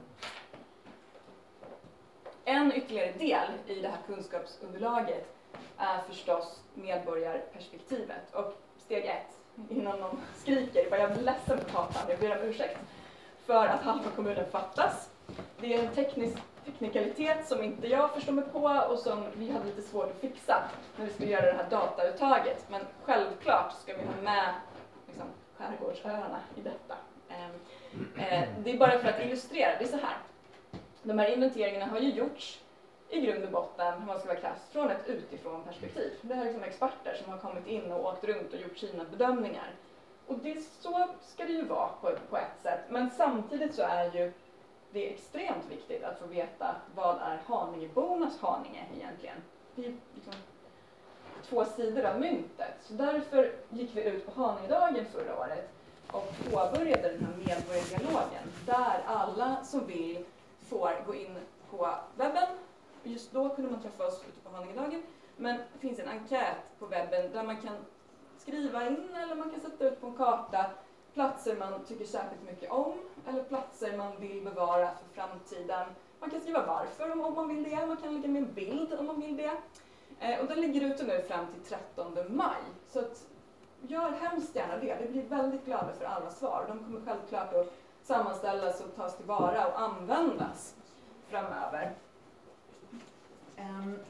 en ytterligare del i det här kunskapsunderlaget är förstås medborgarperspektivet. Och steg ett, innan någon skriker, bara jag blir ledsen på gatan, jag ber om ursäkt för att halva kommunen fattas. Det är en teknisk teknikalitet som inte jag förstår mig på och som vi hade lite svårt att fixa när vi skulle göra det här datauttaget. Men självklart ska vi ha med liksom, skärgårdsöarna i detta. Eh, det är bara för att illustrera, det är så här. De här inventeringarna har ju gjorts i grund och botten, hur man ska vara krass, från ett utifrån perspektiv. Det här är liksom experter som har kommit in och åkt runt och gjort sina bedömningar. Och det, så ska det ju vara på, på ett sätt. Men samtidigt så är ju det är extremt viktigt att få veta vad är Haningebornas Haninge egentligen. Det är liksom två sidor av myntet. Så därför gick vi ut på Haningedagen förra året och påbörjade den här medborgardialogen där alla som vill får gå in på webben. Just då kunde man träffa oss ute på Haningedagen. Men det finns en enkät på webben där man kan skriva in eller man kan sätta ut på en karta platser man tycker särskilt mycket om eller platser man vill bevara för framtiden. Man kan skriva varför om, om man vill det. Man kan lägga med en bild om man vill det. Eh, och den ligger ute nu fram till trettonde maj. Så att, gör hemskt gärna det. Vi blir väldigt glada för alla svar. De kommer självklart att sammanställas och tas tillvara och användas framöver. Um,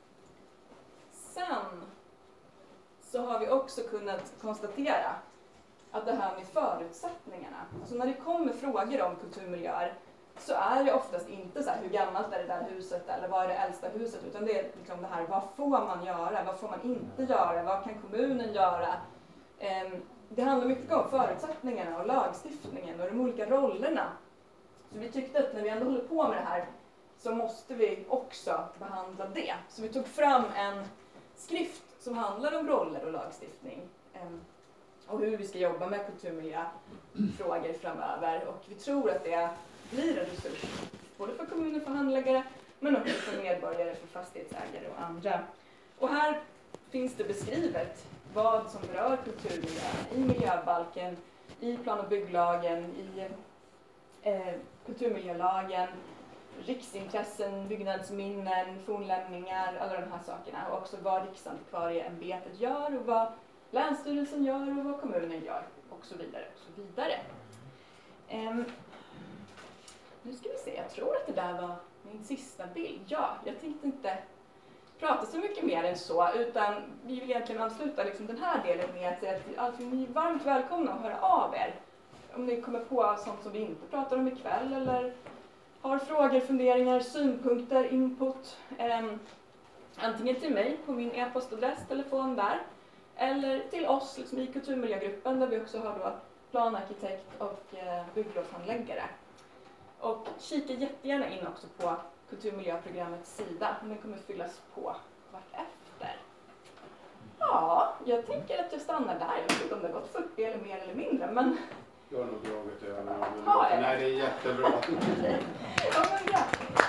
sen så har vi också kunnat konstatera att det här med förutsättningarna, alltså när det kommer frågor om kulturmiljöer så är det oftast inte så här hur gammalt är det där huset eller vad är det äldsta huset, utan det är liksom det här vad får man göra, vad får man inte göra, vad kan kommunen göra. Um, det handlar mycket om förutsättningarna och lagstiftningen och de olika rollerna. Så vi tyckte att när vi ändå håller på med det här så måste vi också behandla det. Så vi tog fram en skrift som handlar om roller och lagstiftning um, och hur vi ska jobba med kulturmiljöfrågor framöver. Och vi tror att det blir en resurs både för kommuner och för handläggare men också för medborgare, för fastighetsägare och andra. Och här finns det beskrivet vad som berör kulturmiljön i miljöbalken, i plan- och bygglagen, i eh, kulturmiljölagen, riksintressen, byggnadsminnen, fornlämningar, alla de här sakerna. Och också vad Riksantikvarieämbetet gör och vad Länsstyrelsen gör och vad kommunen gör och så vidare och så vidare. Um, nu ska vi se, jag tror att det där var min sista bild. Ja, jag tänkte inte prata så mycket mer än så, utan vi vill egentligen avsluta liksom den här delen med att säga att alltså, ni är varmt välkomna att höra av er. Om ni kommer på sånt som vi inte pratar om ikväll eller har frågor, funderingar, synpunkter, input. Um, antingen till mig på min e-postadress, telefon där. Eller till oss liksom, i kulturmiljögruppen där vi också har då planarkitekt och eh, bygglovshandläggare. Och kika jättegärna in också på kulturmiljöprogrammets sida. Den kommer fyllas på vartefter. Ja, jag tänker att jag stannar där. Jag vet inte om det har gått fyrtio eller mer eller mindre, men... Jag har nog dragit över nu. Ja, men nej, det är jättebra. Ja, men bra.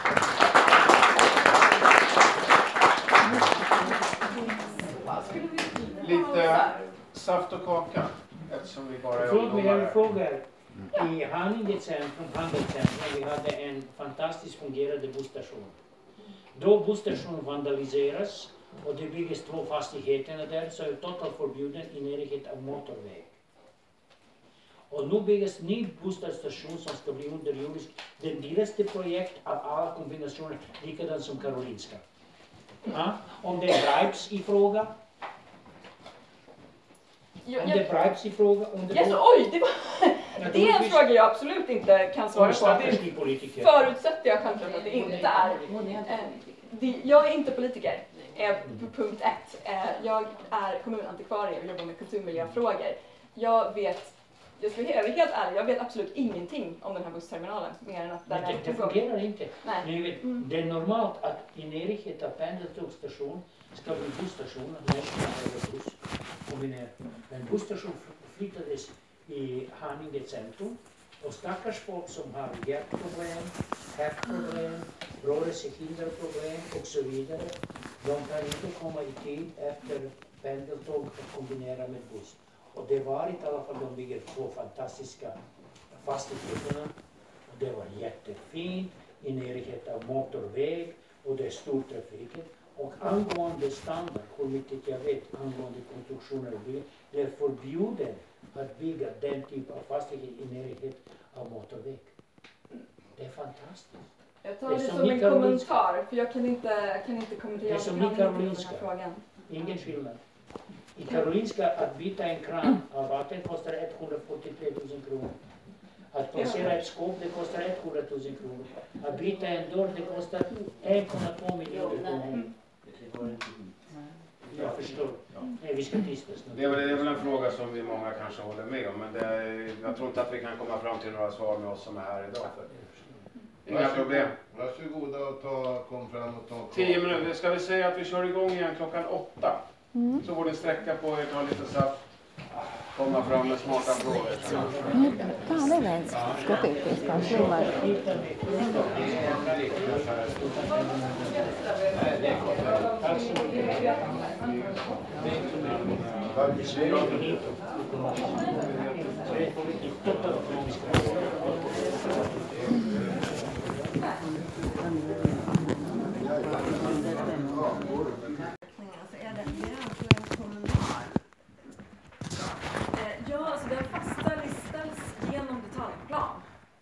Så, skulle vi... Lite saft och kaka, eftersom vi bara är Förlåt, vi har ungdomar. frågor. I Haninge centrum, handelscentrum, vi hade en fantastiskt fungerande busstation. Då busstationen vandaliseras och det byggs två fastigheter där så är det totalt förbjuden i närheten av motorväg. Och nu byggs en ny bostadsstation som ska bli underjordisk. Det dyraste projekt av alla kombinationer, likadant som Karolinska. Ja? Om det är bribes i fråga. Jag, Om det är jag, bribes i fråga. Om det yes, går- oj, det, var, det är en fråga jag absolut inte kan svara på. Stackars Det ni politiker. förutsätter jag självklart att det inte är. Eh, det, jag är inte politiker, eh, på punkt ett. Eh, jag är kommunantikvarie och jobbar med kulturmiljöfrågor. Jag vet, jag ska vara helt, helt ärlig, jag vet absolut ingenting om den här bussterminalen. Mer än att den Men det, är det fungerar inte. Nej. Ni vet, Mm. det är normalt att i närheten av pendeltågsstation ska bli busstation, nästan över buss kombinerat. Men busstation flyttades i Haninge centrum och stackars folk som har hjärtproblem, hjärtproblem, rörelsehinderproblem och så vidare. De kan inte komma i tid efter pendeltåg och kombinera med buss. Och det var i alla fall, de bygger två fantastiska fastigheterna. Och det var jättefint i närheten av motorväg och det är stor trafik. Och angående standard, hur mycket jag vet angående konstruktioner, det är förbjudet att bygga den typ av fastighet i närheten av motorväg. Det är fantastiskt. Jag tar Det är det som som i en Karolinska. kommentar, för jag kan inte, kan inte kommentera Det är som jag i kan inte den Karolinska. här frågan. Ingen skillnad. I Karolinska att byta en kran av vatten kostar etthundrafyrtiotre tusen kronor. Att placera ett skåp det kostar etthundratusen kronor. Att byta en dörr det kostar en komma två miljoner kronor. Jag förstår. Nej, vi ska tystas nu. Det är, väl, det är väl en fråga som vi många kanske håller med om, men det är, jag tror inte att vi kan komma fram till några svar med oss som är här idag. För. Inga problem. Varsågoda och ta, kom fram och ta. Tio minuter. Ska vi säga att vi kör igång igen klockan åtta? Mm. Så går det sträcka på er, ta lite saft, komma fram med smarta frågor. Fan, det är väl skott ut i skanslumar. Ja, alltså den fastställs genom detaljplan.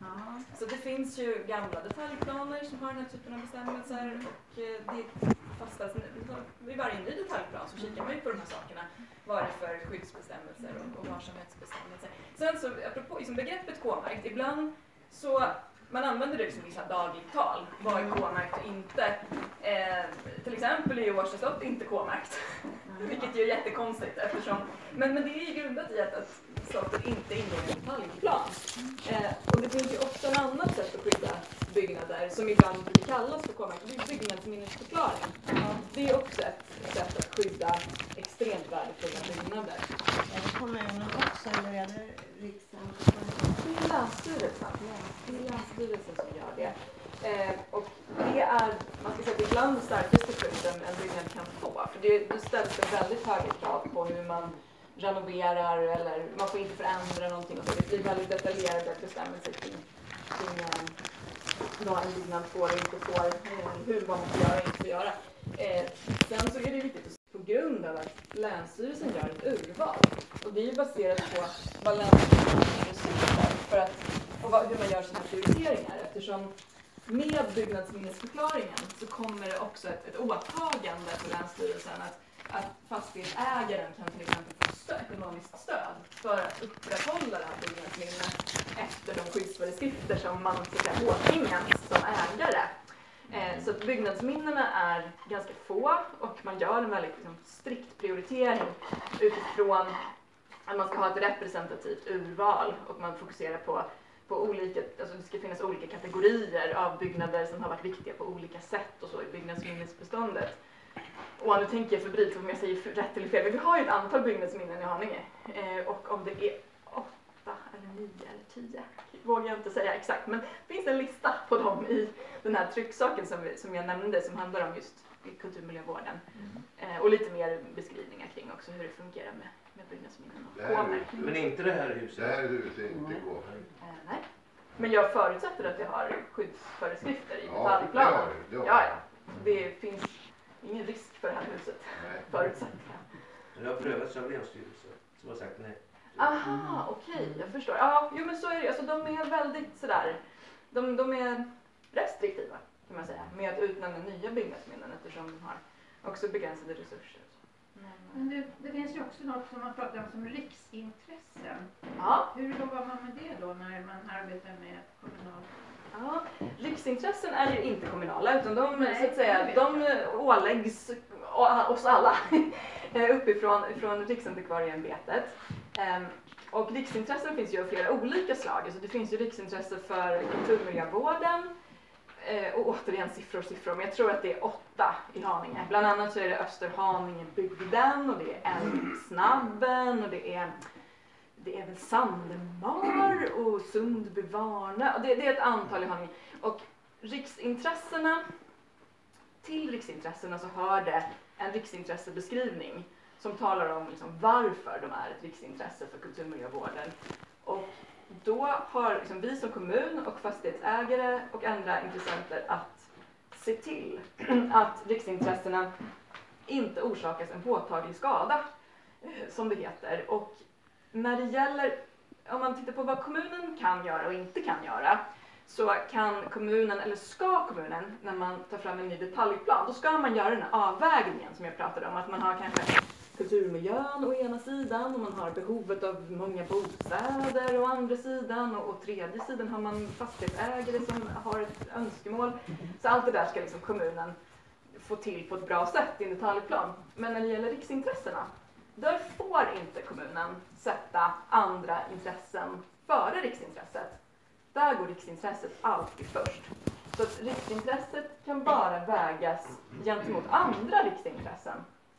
Så det finns ju gamla detaljplaner som har den här typen av bestämmelser och eh, det fastställs vid varje ny detaljplan så kikar man ju på de här sakerna. Vad är det för skyddsbestämmelser och, och varsamhetsbestämmelser. Sen så, apropå liksom begreppet K-märkt, ibland så man använder det liksom i så här dagligt tal. Vad är K-märkt och inte? Eh, till exempel är ju Årsta slott inte K-märkt. Vilket ju är jättekonstigt eftersom, men, men det är ju grundat i att, att slottet inte ingår i en detaljplan. Eh, och det finns ju också en annat sätt att skydda byggnader som ibland brukar kallas för K-märkt. Det är byggnadsminnesförklaring. Det är också ett sätt att skydda extremt värdefulla byggnader. Är det kommunen också eller är det riksdagen? Det är länsstyrelsen. Det är länsstyrelsen som gör det. Eh, och det är, man ska säga, det är bland det starkaste skydden en byggnad kan få. För det, det ställs det väldigt höga krav på hur man renoverar eller man får inte förändra någonting. Och så. Det blir väldigt detaljerade bestämmelser kring, kring eh, vad en byggnad får och inte får, eh, hur vad man får göra och inte får göra. Eh, sen så är det viktigt att på grund av att Länsstyrelsen gör ett urval. Och det är ju baserat på vad Länsstyrelsen beslutar för att, och vad, hur man gör sina prioriteringar. Eftersom med byggnadsminnesförklaringen så kommer det också ett, ett åtagande för Länsstyrelsen att, att fastighetsägaren kan till exempel få stöd, ekonomiskt stöd för att upprätthålla det här byggnadsminnet efter de skyddsföreskrifter som man så att säga åtvingas som ägare. Eh, så att byggnadsminnena är ganska få och man gör en väldigt liksom, strikt prioritering utifrån att man ska ha ett representativt urval och man fokuserar på, på olika, alltså det ska finnas olika kategorier av byggnader som har varit viktiga på olika sätt och så i byggnadsminnesbeståndet. Och nu tänker jag febrilt om jag säger rätt eller fel, men vi har ju ett antal byggnadsminnen i Haninge eh, och om det är åtta eller nio eller tio vågar jag inte säga exakt, men det finns en lista på dem i den här trycksaken som, vi, som jag nämnde som handlar om just kulturmiljövården. Mm. Eh, och lite mer beskrivningar kring också hur det fungerar med, med byggnadsminnen och K-märkning. Men inte det här huset? Det här huset är inte K-märkt. Eh, nej. Men jag förutsätter att det har skyddsföreskrifter i Ja, detaljplanen. det har det, det har Ja, ja. Det finns ingen risk för det här huset, Nej. förutsätter jag. Men det har prövats av Länsstyrelsen som har sagt nej. Aha, okej, okay, jag förstår. Ja, jo men så är det. Alltså, de är väldigt sådär, de, de är restriktiva kan man säga med att utnämna nya byggnadsminnen eftersom de har också begränsade resurser. Men, Men det, det finns ju också något som man pratar om som riksintressen. ja. Hur jobbar man med det då när man arbetar med kommunalt? Ja, riksintressen är ju inte kommunala utan de, Nej, så att säga, det vet de åläggs oss alla uppifrån från Riksantikvarieämbetet. Ehm, och riksintressen finns ju av flera olika slag. Alltså det finns ju riksintresse för kulturmiljövården eh, och återigen siffror siffror, men jag tror att det är åtta i Haninge. Bland annat så är det Österhaningebygden och det är Älvsnabben och det är Det är väl Sandemar och Sundbyvarna. Det, det är ett antal i Haninge. Och riksintressena, till riksintressena så hör det en riksintressebeskrivning som talar om liksom varför de är ett riksintresse för kulturmiljövården. Och då har liksom vi som kommun och fastighetsägare och andra intressenter att se till att riksintressena inte orsakas en påtaglig skada, som det heter. Och när det gäller, om man tittar på vad kommunen kan göra och inte kan göra, så kan kommunen, eller ska kommunen, när man tar fram en ny detaljplan, då ska man göra den här avvägningen som jag pratade om. Att man har kanske kulturmiljön å ena sidan och man har behovet av många bostäder å andra sidan och å tredje sidan har man fastighetsägare som har ett önskemål. Så allt det där ska liksom kommunen få till på ett bra sätt i en detaljplan. Men när det gäller riksintressena, där får inte kommunen sätta andra intressen före riksintresset. Där går riksintresset alltid först. Så att riksintresset kan bara vägas gentemot andra riksintressen.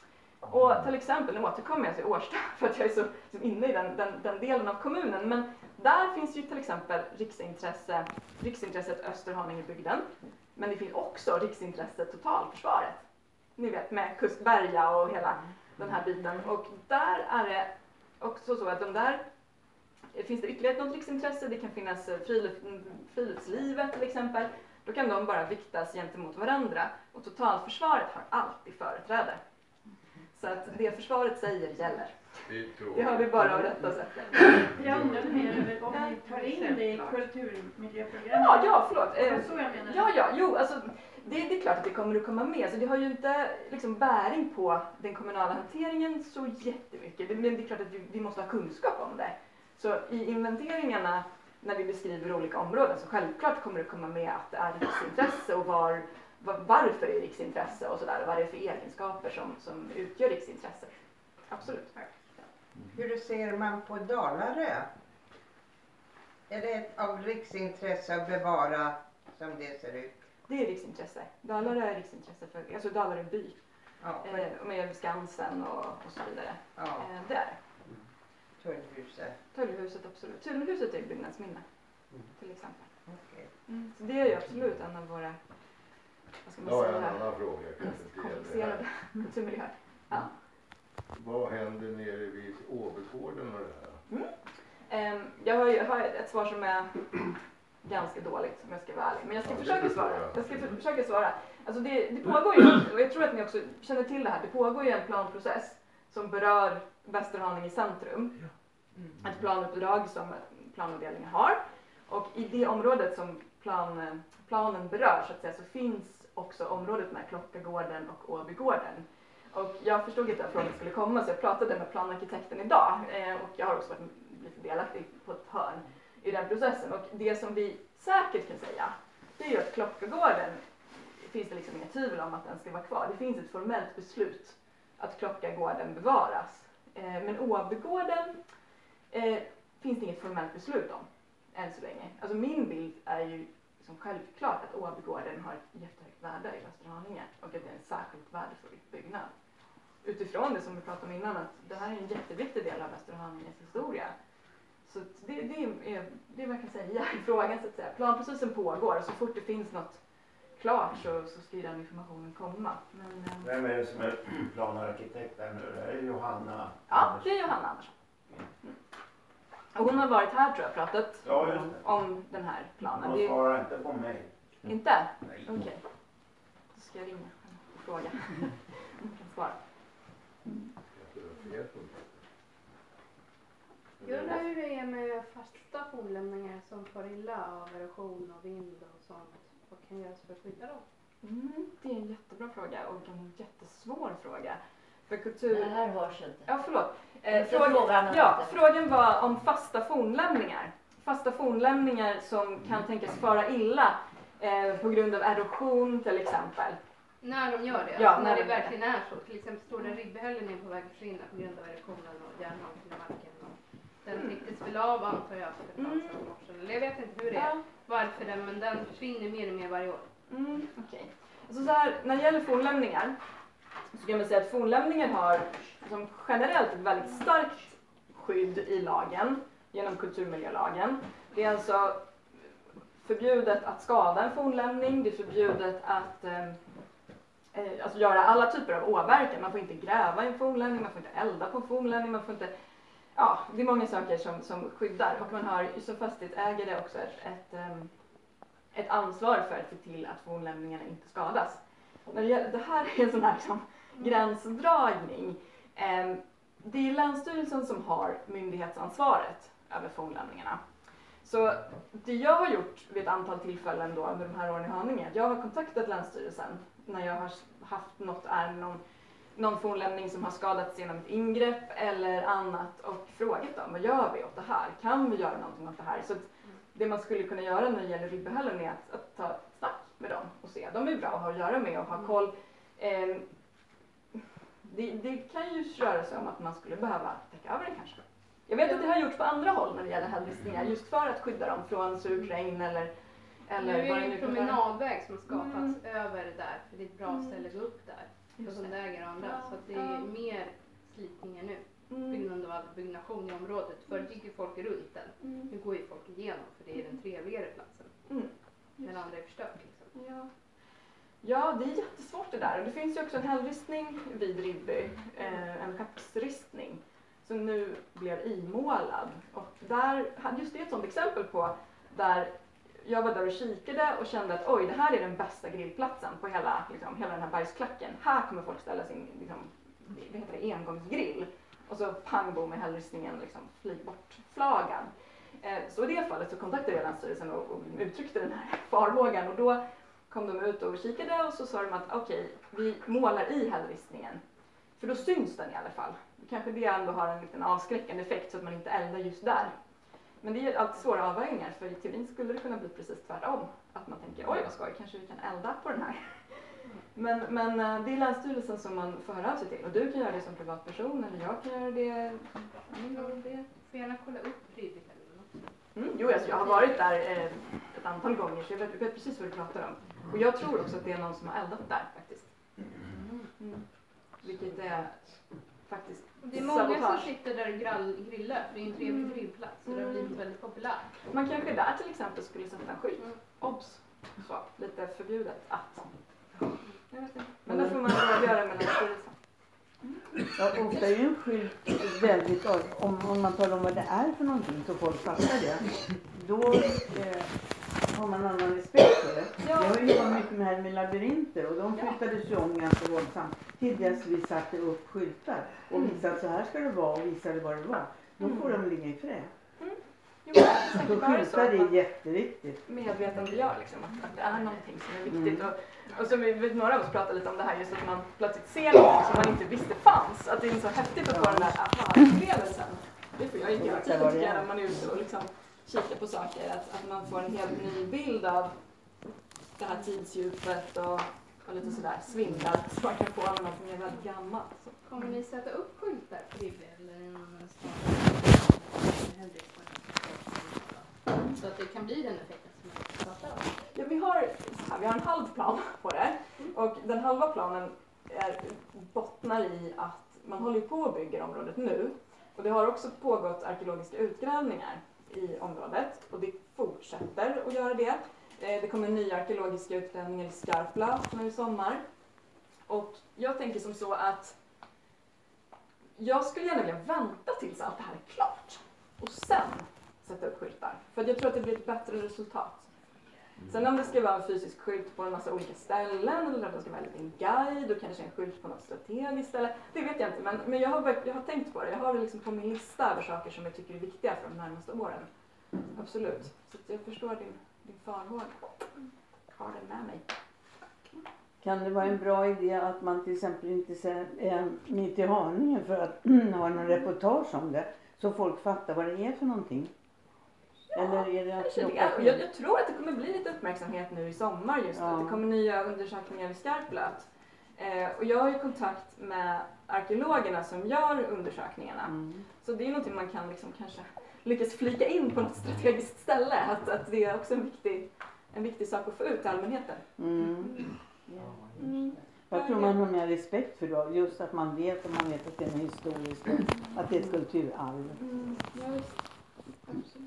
Och till exempel, nu återkommer jag till Årsta för att jag är så liksom, inne i den, den, den delen av kommunen. Men där finns ju till exempel riksintresse, riksintresset Österhaningebygden. Men det finns också riksintresset totalförsvaret. Ni vet med Kustberga och hela den här biten. Och där är det också så att de där, finns det ytterligare något riksintresse, det kan finnas friluftslivet till exempel. Då kan de bara viktas gentemot varandra. Och totalförsvaret har alltid företräde. Så att det försvaret säger gäller. Det har vi bara att rätta oss efter. Jag undrade mer över om ni tar in det i kulturmiljöprogrammet. Ja, ja, förlåt. Det var så jag menade. Ja, ja, jo, alltså det, det är klart att det kommer att komma med. Så det har ju inte liksom bäring på den kommunala hanteringen så jättemycket. Men det är klart att vi, vi måste ha kunskap om det. Så i inventeringarna när vi beskriver olika områden så självklart kommer det komma med att det är riksintresse och var, var, varför det är riksintresse och sådär. Och vad det är för egenskaper som, som utgör riksintresse. Absolut. Hur ser man på Dalarö? Är det ett av riksintresse att bevara som det ser ut? Det är riksintresse. Dalarö är riksintresse för, alltså Dalarö by. Ja, Eh, med Skansen och, och så vidare. ja. Eh, det är det. Tullhuset. Tullhuset, absolut. Tullhuset är byggnadsminne, till exempel. Okej. Mm. Så det är ju absolut en av våra, vad ska man Då har jag säga, en annan fråga. Kanske mest inte gäller det komplicerade här. kulturmiljöer. Ja. Vad händer nere vid Åbygården med det här? Mm. Um, jag har, ju, har ett svar som är ganska dåligt om jag ska vara ärlig. Men jag ska Ja, det försöka förstår svara. jag. Jag ska för, försöka svara. Alltså det, det pågår ju, och jag tror att ni också känner till det här, det pågår ju en planprocess som berör Västerhaninge centrum. Ett planuppdrag som planavdelningen har. Och i det området som plan, planen berör så att säga, så finns också området med Klockagården och Åbygården. Och jag förstod inte att frågan skulle komma så jag pratade med planarkitekten idag. Eh, och jag har också varit lite delaktig på ett hörn i den processen. Och det som vi säkert kan säga, det är ju att Klockagården finns det liksom inga tvivel om att den ska vara kvar. Det finns ett formellt beslut att Klockagården bevaras. Eh, men Åbygården eh, finns det inget formellt beslut om än så länge. Alltså min bild är ju liksom självklart att Åbygården har ett jättehögt värde i Västerhaninge och att det är en särskilt värdefull byggnad. Utifrån det som vi pratade om innan, att det här är en jätteviktig del av Västerhaninges historia. Så det, det, är, det är vad jag kan säga i frågan så att säga. Planprocessen pågår och så fort det finns något klart så, så ska den informationen komma. Men, Vem är det som är planarkitekt där nu? Det är Johanna. Ja, det är Johanna Andersson. Mm. Och hon har varit här tror jag pratat Ja, just om, det. om den här planen. Hon Det, svarar inte på mig. inte? Nej. Okej. Okay. Då ska jag ringa och fråga. Hon kan svara. Jag undrar hur det är med fasta fornlämningar som får illa av erosion och vind och sånt. Vad kan göras för att skydda dem? Mm, det är en jättebra fråga och en jättesvår fråga. För kultur... Det här hörs inte. Ja, förlåt. Eh, Inte frågan, frågan, ja, inte. frågan var om fasta fornlämningar. Fasta fornlämningar som kan tänkas fara illa eh, på grund av erosion till exempel. När de gör det, Ja, alltså när när det de gör det. verkligen är så. Till exempel står det Ribbehällen är på väg att försvinna på grund av erosionen och järnmalm till marken. Och den Mm. täcktes väl av antar jag för det fanns Mm. någon år sedan. Eller jag vet inte hur det är, Ja. varför den, men den försvinner mer och mer varje år. Mm, okej. Alltså så här, när det gäller fornlämningar så kan man säga att fornlämningar har som generellt ett väldigt starkt skydd i lagen genom kulturmiljölagen. Det är alltså förbjudet att skada en fornlämning, det är förbjudet att eh, eh, alltså göra alla typer av åverkan. Man får inte gräva i en fornlämning, man får inte elda på en fornlämning, man får inte... Ja, det är många saker som, som skyddar och man har som fastighetsägare också ett, ett, um, ett ansvar för att se till att fornlämningarna inte skadas. När det, gäller, det här är en sån här liksom, gränsdragning. Um, det är Länsstyrelsen som har myndighetsansvaret över fornlämningarna. Så det jag har gjort vid ett antal tillfällen då under de här åren i Haninge, jag har kontaktat Länsstyrelsen när jag har haft något ärende, någon, någon fornlämning som har skadats genom ett ingrepp eller annat och frågat dem, vad gör vi åt det här? Kan vi göra någonting åt det här? Så att det man skulle kunna göra när det gäller Ribbehällen är att, att ta ett snack med dem och se. De är bra att ha att göra med och ha koll. Eh, det, det kan ju röra sig om att man skulle behöva täcka över det kanske. Jag vet att det har gjorts på andra håll när det gäller hällristningar just för att skydda dem från surt regn eller, eller nu vad är det det nu ju kan vara. promenadväg som har skapats Mm. över där, för det är ett bra Mm. ställe att gå upp där. För Just det. hundägare och andra, Ja, så att det ja. är mer slitningar nu. På Mm. grund av all byggnation i området. Förr gick ju folk runt den. Mm. Nu går ju folk igenom för det är den trevligare platsen. Mm. Den andra är förstörd liksom. Ja. ja, det är jättesvårt det där. Och det finns ju också en hällristning vid Ribby, eh, en skeppsristning som nu blev imålad. Och där, just det är ett sånt exempel på där jag var där och kikade och kände att oj, det här är den bästa grillplatsen på hela, liksom, hela den här bergsklacken. Här kommer folk ställa sin liksom, det heter det, engångsgrill. Och så pang bom med hällristningen liksom, flyg bort flagan. Eh, så i det fallet så kontaktade jag Länsstyrelsen och, och uttryckte den här farhågan. Och då kom de ut och kikade och så sa de att okej, okay, vi målar i hällristningen. För då syns den i alla fall. Kanske det ändå har en liten avskräckande effekt så att man inte eldar just där. Men det är alltid svåra avvägningar för i teorin skulle det kunna bli precis tvärtom. Att man tänker oj vad skoj, kanske vi kan elda på den här. Men, men det är Länsstyrelsen som man får höra av sig till. Och du kan göra det som privatperson eller jag kan göra det. Mm. det. Får gärna kolla upp Ribbehällen också. Mm, jo, alltså, jag har varit där eh, ett antal gånger så jag vet, jag vet precis vad du pratar om. Och jag tror också att det är någon som har eldat där faktiskt. Mm. Vilket är faktiskt Det är många sabotage. som sitter där och grall, grillar, för det är en trevlig Mm. grillplats. Så det har blivit väldigt populärt. Man kanske där till exempel skulle sätta en skylt. Mm. Obs! Så, lite förbjudet att. Jag vet inte. Men då får man göra med Länsstyrelsen. Ja, ofta är ju en skylt väldigt, om, om man talar om vad det är för någonting så folk fattar det. Då eh, har man annan respekt för det. Jag har ju jobbat mycket med här med labyrinter och de flyttades ju om ganska våldsamt till dess vi satte upp skyltar och visade att så här ska det vara och visade vad det var. Då får de ligga i fred. Mm. Jo, säkert Så bara så skyltar att är man jätteviktigt. medvetandegör liksom, att, att det är någonting som är viktigt. Mm. Och, och som vi, vi, några av oss pratade lite om det här, just att man plötsligt ser något som man inte visste fanns. Att det är så häftigt att få den där aha-upplevelsen. Det får jag inte göra tiden tycker jag när man är ute och liksom kikar på saker. Att, att man får en helt ny bild av det här tidsdjupet och, och lite sådär svindlat. Så man kan få något som är väldigt gammalt. Så. Kommer ni sätta upp skyltar på Ribbe eller någon stad? Så att det kan bli den effekten som jag pratar om. Ja, vi har, så här, vi har en halv plan på det. Och den halva planen är, bottnar i att man håller på och bygger området nu. Och det har också pågått arkeologiska utgrävningar i området. Och det fortsätter att göra det. Det kommer nya arkeologiska utgrävningar i Skarpla nu i sommar. Och jag tänker som så att jag skulle gärna vilja vänta tills allt det här är klart. Och sen sätta upp skyltar. För jag tror att det blir ett bättre resultat. Sen om det ska vara en fysisk skylt på en massa olika ställen eller om det ska vara en liten guide och kanske en skylt på något strategiskt ställe. Det vet jag inte, men, men jag, har, jag har tänkt på det. Jag har det liksom på min lista över saker som jag tycker är viktiga för de närmaste åren. Absolut. Så jag förstår din, din farhåga. Har den med mig. Kan det vara en bra idé att man till exempel inte är mitt i Haninge för att ha någon reportage om det? Så folk fattar vad det är för någonting. Ja, eller är det att jag, jag, jag tror att det kommer bli lite uppmärksamhet nu i sommar just ja. att det kommer nya undersökningar i Skarplat. Eh, och jag har ju kontakt med arkeologerna som gör undersökningarna. Mm. Så det är någonting man kan liksom kanske lyckas flika in på något strategiskt ställe. Att, att det är också en viktig, en viktig sak att få ut till allmänheten. Mm. Mm. Mm. Jag tror man har mer respekt för det. Just att man vet och man vet att det är en historisk, att det är ett kulturarv. Mm. Ja, visst. Absolut.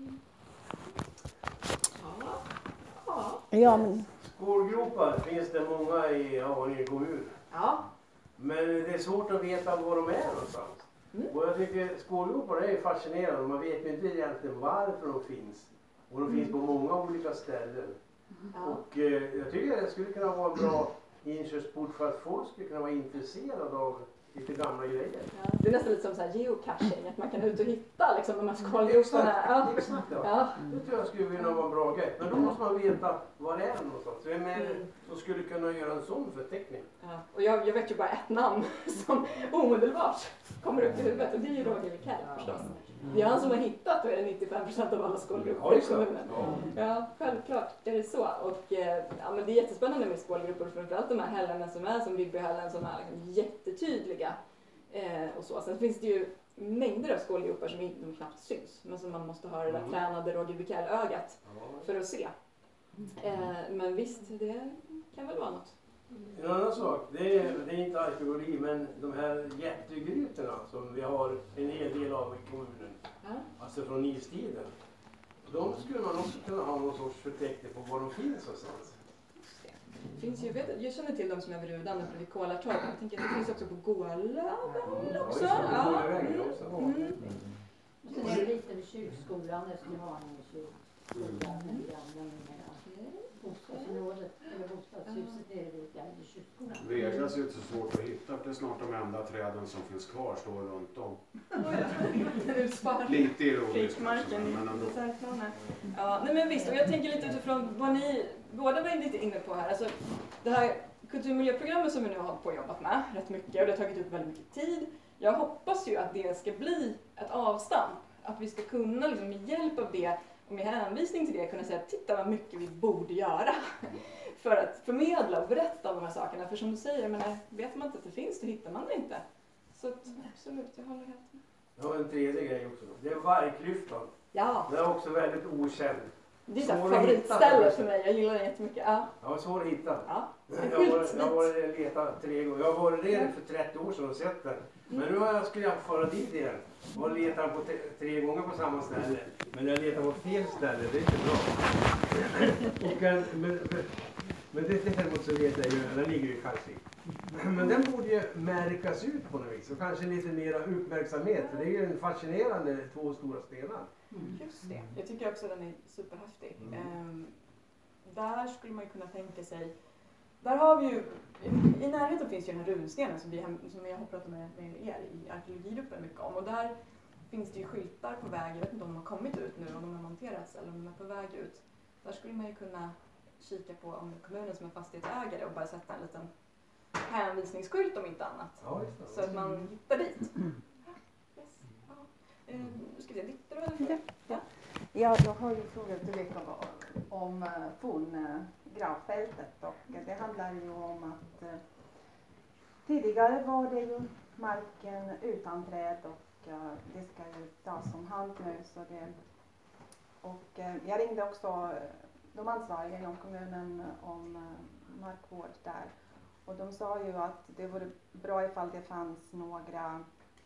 Ja. Ja. Ja, men... Skolgropar finns det många i Haninge kommun. Ja. Men det är svårt att veta var de är någonstans. Mm. Och jag tycker skolgropar är fascinerande. Man vet ju inte egentligen varför de finns. Och de mm. finns på många olika ställen. Mm. Och eh, jag tycker det skulle kunna vara en bra inkörsport för att folk skulle kunna vara intresserade av lite gamla grejer. Ja, det är nästan lite som så här geocaching, att man kan ut och hitta liksom, de här skalgroparna. Ja. Exakt, ja. Ja. Det tror jag skulle kunna vara en bra grej. Men då måste man veta var det är någonstans. Vem är det som skulle kunna göra en sån förteckning? Ja. Och jag, jag vet ju bara ett namn som omedelbart kommer upp i huvudet och det är ju Roger Wikell förstås. Det är han som har hittat då är det nittiofem procent av alla skolgrupper i kommunen. Ja, självklart är det så. Och ja, men det är jättespännande med skolgrupper, framförallt de här hällarna som är som Bibbihällen som är liksom jättetydliga. Eh, och så. Sen finns det ju mängder av skålgrupper som inte knappt syns, men som man måste ha det där mm. tränade Roger Wikell-ögat för att se. Eh, men visst, det kan väl vara något. En annan sak, det är, det är inte arkeologi, men de här jättegrytorna som vi har en hel del av i kommunen, ja. Alltså från istiden, de skulle man också kunna ha någon sorts förteckning på var de finns någonstans. Det finns ju, jag, vet, jag känner till dem som är vid Rudan uppe vid Kolartorp. Jag tänker att det finns också på Gålöven också. Ja, ja. Mm. Mm. Och sen är det lite vid kyrkskolan, Österhaninge kyrkskolan, den gamla numera. Bostadsområdet, eller bostadshuset är det vid gamla kyrkskolan. Vegas är ju inte så svårt att hitta, för det är snart de enda träden som finns kvar står runt om. Lite ironiskt. Men ändå. Ja, nej men visst, och jag tänker lite utifrån vad ni båda var lite inne på här. Alltså, det här kulturmiljöprogrammet som vi nu har hållit på och jobbat med rätt mycket och det har tagit upp väldigt mycket tid. Jag hoppas ju att det ska bli ett avstamp. Att vi ska kunna liksom, med hjälp av det och med hänvisning till det kunna säga titta vad mycket vi borde göra. För att förmedla och berätta om de här sakerna. För som du säger, men vet man inte att det finns, då hittar man det inte. Så att, absolut, jag håller helt med. Jag har en tredje grej också. Det är vargklyftan. Ja. Det är också väldigt okänd. Det är ett favoritställe för mig. Jag gillar det jättemycket. Ja, ja svår att hitta. Ja. Jag har varit letat tre gånger. Jag har varit där för trettio år sedan och sett den. Men nu har jag skulle jag föra dit igen. Och letar på tre, tre gånger på samma ställe. Men jag letar på fel ställe. Det är inte bra. och en, men, men det däremot så vet jag ju. Den ligger ju kanske. Men den borde ju märkas ut på något vis. Och kanske lite mer uppmärksamhet. För det är ju en fascinerande två stora stenar. Mm. Just det. Jag tycker också att den är superhäftig. Mm. Um, där skulle man ju kunna tänka sig. Där har vi ju, i närheten finns ju den här runstenen som, vi, som jag har pratat med, med er i arkeologigruppen mycket om. Och där finns det ju skyltar på väg, jag vet inte om de har kommit ut nu, om de har monterats eller om de är på väg ut. Där skulle man ju kunna kika på om kommunen som är fastighetsägare och bara sätta en liten hänvisningsskylt om inte annat. Ja, just det. Så att man hittar dit. Yes. Ja. Um, ska vi se, Victor eller? Ja. Ja, jag har ju frågat till Victor om forngravfältet och det handlar ju om att eh, tidigare var det ju marken utan träd och eh, det ska ju tas om hand nu så det och eh, jag ringde också de ansvariga inom kommunen om eh, markvård där och de sa ju att det vore bra ifall det fanns några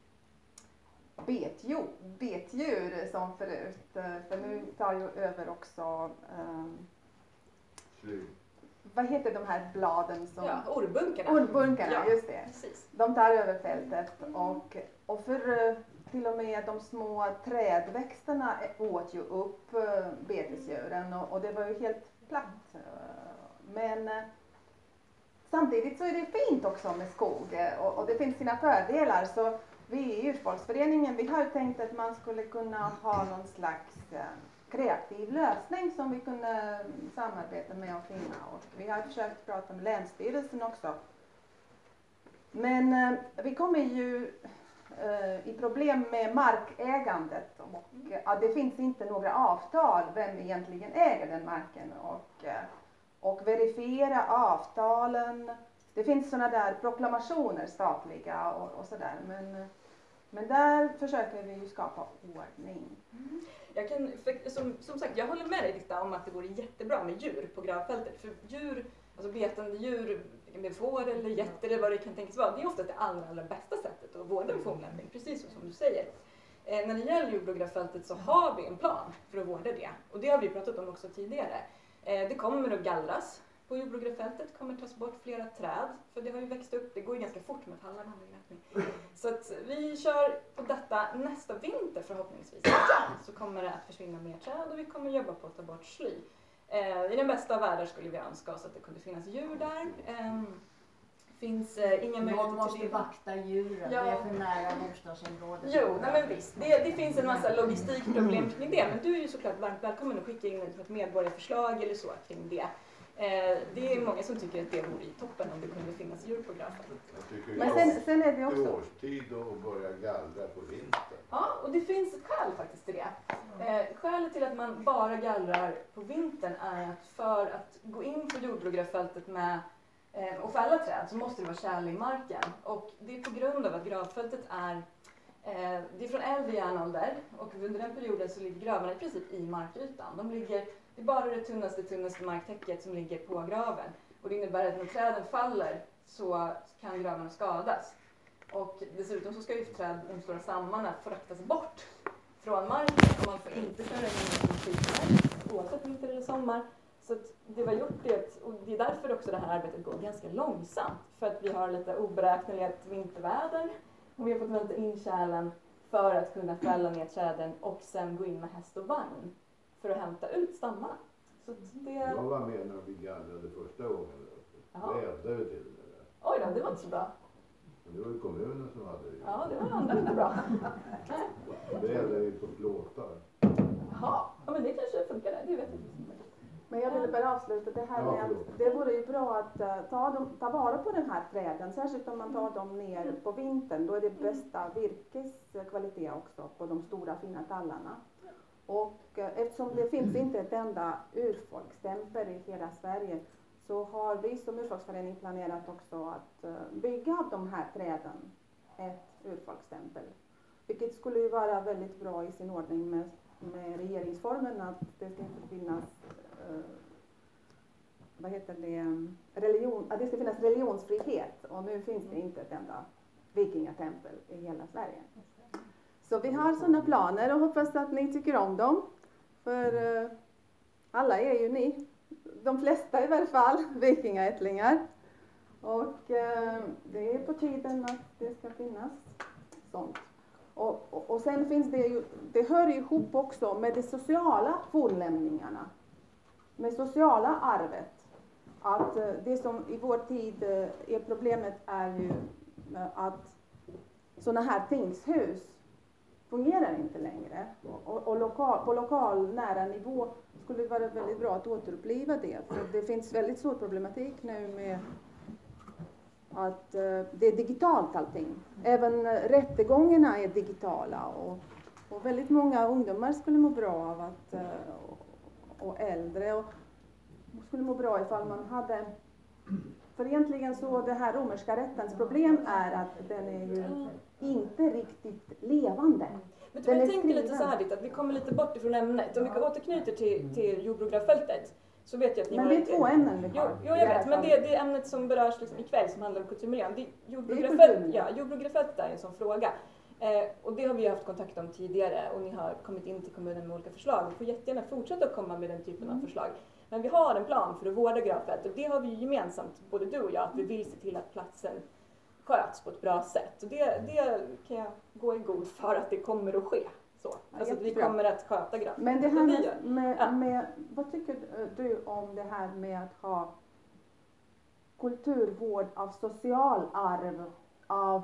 betdjur, betdjur som förut. För nu tar ju över också um, vad heter de här bladen som... Ja, orrbunkarna. Orrbunkarna, ja, just det. Precis. De tar över fältet och, och för till och med de små trädväxterna åt ju upp betesdjuren och, och det var ju helt platt. Men samtidigt så är det fint också med skog och, och det finns sina fördelar så vi i Urfolksföreningen, vi har tänkt att man skulle kunna ha någon slags kreativ lösning som vi kunde samarbeta med och finna. Och vi har försökt prata med Länsstyrelsen också. Men eh, vi kommer ju eh, i problem med markägandet och eh, det finns inte några avtal vem egentligen äger den marken och, eh, och verifiera avtalen. Det finns sådana där proklamationer statliga och, och sådär, men, men där försöker vi ju skapa ordning. Mm. Jag kan, för, som, som sagt, jag håller med dig Rita om att det vore jättebra med djur på gravfältet. För djur, alltså betande djur, med får eller getter eller vad det kan tänkas vara, det är ofta det allra, allra bästa sättet att vårda en fornlämning, precis så som du säger. Eh, när det gäller Jordbro gravfältet så har vi en plan för att vårda det. Och det har vi pratat om också tidigare. Eh, det kommer att gallras. På Jordbro gravfältet kommer tas bort flera träd, för det har ju växt upp, det går ju ganska fort med tallarna. Så att vi kör på detta nästa vinter förhoppningsvis. Så kommer det att försvinna mer träd och vi kommer jobba på att ta bort sly. Eh, I den bästa av världar skulle vi önska oss att det kunde finnas djur där. Eh, finns eh, inga möjligheter Någon måste till det. vakta djuren, Ja. det är för nära bostadsområdet. Jo, nej men visst. Det, det finns en massa logistikproblem kring det. Men du är ju såklart varmt välkommen att skicka in ett medborgarförslag eller så kring det. Eh, det är många som tycker att det vore i toppen om det kunde finnas djur på gravfältet. Men sen, sen är det också... årstid att börja gallra på vintern. Ja, och det finns ett skäl faktiskt till det. Eh, skälet till att man bara gallrar på vintern är att för att gå in på Jordbro gravfältet med eh, och fälla träd så måste det vara tjäle i marken. Och det är på grund av att gravfältet är, eh, det är från äldre järnålder och under den perioden så ligger gravarna i princip i markytan. De ligger, det är bara det tunnaste, tunnaste marktäcket som ligger på graven. Och det innebär att när träden faller så kan gravarna skadas. Och dessutom så ska ju träd de stora stammarna fraktas bort från marken och man får inte köra in i skidmark oavsett vinter eller sommar. Så att det var gjort det, och det är därför också det här arbetet går ganska långsamt. För att vi har lite oberäkneligt vinterväder och vi har fått vänta in kärlen för att kunna fälla ner träden och sen gå in med häst och vagn för att hämta ut stammarna. Så att det... Jag var med när vi gallrade första gången. Jaha. Det ändrade till det där. Oj då, det var inte så bra. Men det var ju kommunen som hade det. Ja, det var andra inte bra. Det gällde ju på plåtar. Jaha, ja, men det kanske funkar där, det vet jag inte. Men jag ville bara avsluta det här med att det vore ju bra att uh, ta, dem, ta vara på den här träden, särskilt om man tar dem ner på vintern. Då är det bästa virkeskvalitet också på de stora fina tallarna. Och uh, eftersom det finns inte ett enda urfolksstämpel i hela Sverige så har vi som urfolksförening planerat också att uh, bygga av de här träden ett urfolksstämpel. Vilket skulle ju vara väldigt bra i sin ordning med, med regeringsformen att det ska inte finnas uh, vad heter det, religion, att det ska finnas religionsfrihet och nu finns det inte ett enda vikingatempel i hela Sverige. Så vi har sådana planer och hoppas att ni tycker om dem. För uh, alla är ju ni, de flesta i varje fall, vikingaättlingar. Och uh, det är på tiden att det ska finnas sånt. Och, och, och sen finns det ju, det hör ihop också med de sociala fornlämningarna. Med sociala arvet. Att uh, det som i vår tid uh, är problemet är ju uh, att sådana här tingshus fungerar inte längre. Och, och lokal, på lokal nära nivå skulle det vara väldigt bra att återuppliva det. För det finns väldigt stor problematik nu med att uh, det är digitalt allting. Även uh, rättegångarna är digitala. Och, och väldigt många ungdomar skulle må bra av att, uh, och, och äldre. Och, och skulle må bra ifall man hade... För egentligen så det här romerska rättens problem är att den är ju inte riktigt levande. Men du, jag tänker lite så här att vi kommer lite bort ifrån ämnet. Om vi återknyter till, till Jordbro gravfältet så vet jag att ni men har... det är ett, två ämnen vi har. Jo, jo jag vet, men det, det är ämnet som berörs liksom ikväll som handlar om kulturmiljön. Det, Jordbro det är gravfältet, ja, Jordbro gravfältet är en sån fråga. Eh, och det har vi haft kontakt om tidigare och ni har kommit in till kommunen med olika förslag. Vi får jättegärna fortsätta att komma med den typen av förslag. Men vi har en plan för att vårda gravfältet och det har vi gemensamt, både du och jag, att vi vill se till att platsen sköts på ett bra sätt. Och det, det kan jag gå i god för att det kommer att ske. Så. Ja, alltså att vi jättebra. kommer att sköta gravfältet. Men det här vi med, gör. med, Ja. med, vad tycker du om det här med att ha kulturvård av socialarv, av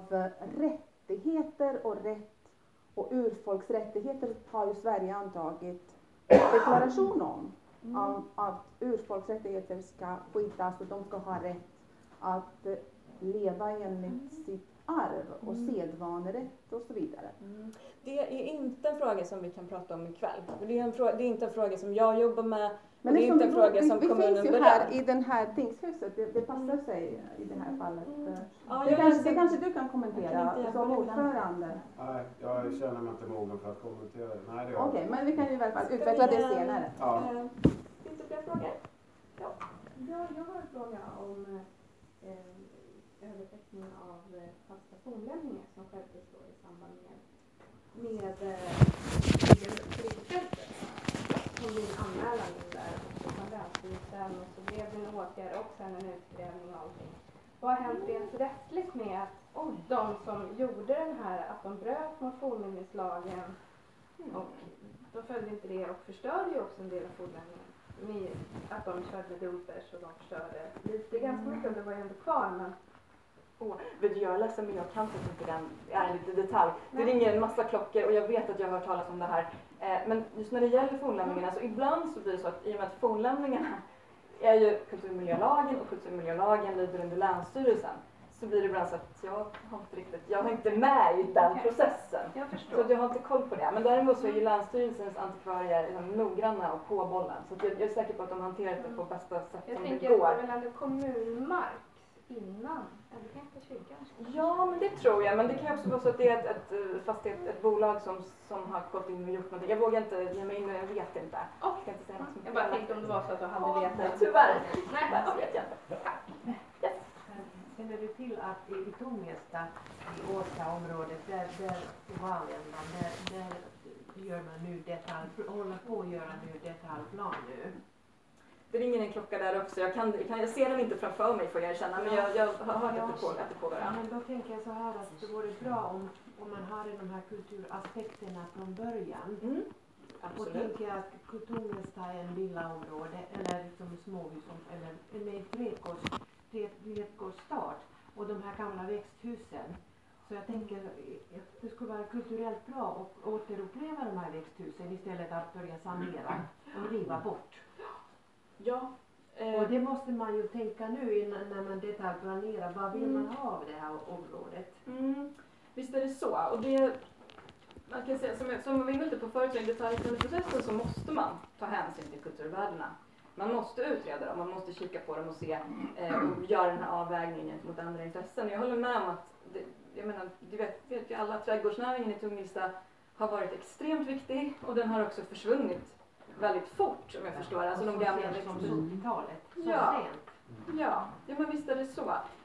rättigheter och rätt och urfolksrättigheter har ju Sverige antagit deklaration om, mm. om att urfolksrättigheter ska skyddas och de ska ha rätt att eh, leva enligt sitt arv och mm. sedvanerätt och så vidare. Mm. Det är inte en fråga som vi kan prata om ikväll. Det är, en fråga, det är inte en fråga som jag jobbar med. Men det är inte en fråga vi, som vi kommunen finns ju berör. här i den här tingshuset. Det, det passar sig i det här fallet. Mm. Ja, det, kanske, det kanske du kan kommentera som ordförande. Nej, jag känner mig inte mogen för att kommentera det. Nej, det Okej, okay, men vi kan ju i alla fall utveckla det senare. Ja. Äh, finns det fler frågor? Ja. Ja, jag har en fråga om eh, övertäckning av eh, fasta fornlämningar som skedde då i samband med med flygfältet. Som blev en anmälan in där och så länsstyrelsen och så blev det en åtgärd och sen en utgrävning och allting. Vad har hänt rent rättsligt med att oh, de som gjorde den här, att de bröt mot fornminneslagen mm. och de följde inte det och förstörde ju också en del av fornlämningen. Att de körde dumpers och de förstörde lite, ganska mycket av det var ju ändå kvar men Oh, vet du, jag är ledsen men jag kan inte den är lite detalj. Det ringer en massa klockor och jag vet att jag har hört talas om det här. Eh, men just när det gäller fornlämningarna så ibland så blir det så att i och med att fornlämningarna är ju kulturmiljölagen och kulturmiljölagen lyder under Länsstyrelsen så blir det ibland så att jag har inte riktigt, jag har inte med i den okay. processen. Jag förstår. Så att jag har inte koll på det. Men däremot så är ju Länsstyrelsens antikvarier liksom noggranna och på bollen. Så att jag, jag är säker på att de hanterar det på bästa sätt jag som det tänker går. Jag tänker att det är väl ändå kommunmark innan. Eller kanske kyrkan? Ja, men det tror jag. Men det kan ju också vara så att det är ett, ett, fast ett, ett bolag som, som har gått in och gjort någonting. Jag vågar inte ge mig in och jag vet inte. Oh. Jag kan inte säga något som jag bara tänkte om det var så att du hade oh, vetat. Tyvärr. Nej, tyvärr så vet jag inte. Yes. Känner du till att i Tungesta, i Åsa-området, där, där i Valändan, där, där gör man nu detalj, håller på att göra nu detaljplan nu? Det ringer en klocka där också. Jag, kan, jag, kan, jag ser den inte framför mig får jag erkänna, men jag, jag har hört ja. att det pågår. Att det pågår ja, men då tänker jag så här att det vore bra om, om man har de här kulturaspekterna från början. Mm. Och tänker jag att Tungesta är en villaområde eller liksom småhus eller med trädgårdsstart och de här gamla växthusen. Så jag tänker att det skulle vara kulturellt bra att återuppleva de här växthusen istället för att börja sanera och riva bort. Ja. Eh. Och det måste man ju tänka nu innan, när man detaljplanerar. Vad vill mm. man ha av det här området? Mm. Visst är det så. Och det, man kan säga, som, som vi var inne på förut, i detaljplaneprocessen så måste man ta hänsyn till kulturvärdena. Man måste utreda dem, man måste kika på dem och se eh, och göra den här avvägningen gentemot andra intressen. Jag håller med om att, det, jag menar, du vet, vet ju alla, trädgårdsnäringen i Tungesta har varit extremt viktig och den har också försvunnit väldigt fort om jag förstår. Alltså de gamla som sjuttiotalet, så ja. sent. Ja, ja, men visst är det så.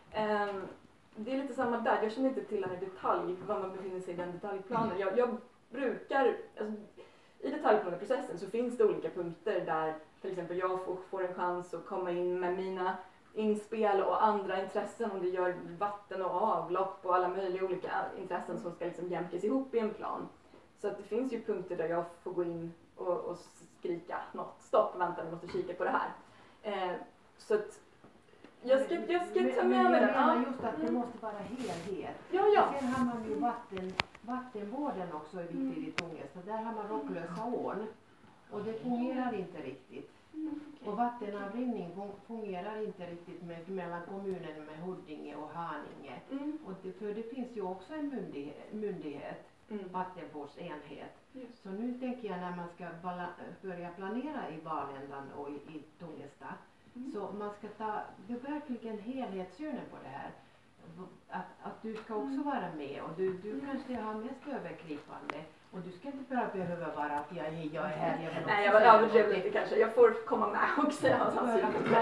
Um, det är lite samma där. Jag känner inte till den här detalj, var man befinner sig i den detaljplanen. Jag, jag brukar, alltså, i detaljplaneprocessen så finns det olika punkter där till exempel jag får, får en chans att komma in med mina inspel och andra intressen om det gör vatten och avlopp och alla möjliga olika intressen som ska liksom jämkas ihop i en plan. Så att det finns ju punkter där jag får gå in och, och skrika något. Stopp, vänta, vi måste kika på det här. Eh, så att jag ska, jag ska ta med mig det. Jag menar just att det måste vara helhet. Ja, ja. Och sen har man ju vatten, vattenvården också är viktig i Tungesta. Där har man Rocklösa ån. Och det fungerar inte riktigt. Mm, okay. Och vattenavrinning fungerar inte riktigt med, mellan kommunen med Huddinge och Haninge. Mm. Och det, för det finns ju också en myndighet, myndighet mm. vattenvårdsenhet. Just. Så nu tänker jag när man ska bala, börja planera i Valändan och i, i Tungesta. Mm. Så man ska ta det verkligen helhetssynen på det här. Att, att du ska också vara med och du, du kanske har mest övergripande. Och du ska inte bara behöva vara att jag, jag är här. Jag Nej, jag var överdriven lite kanske. Jag får komma med också. Jag har ja.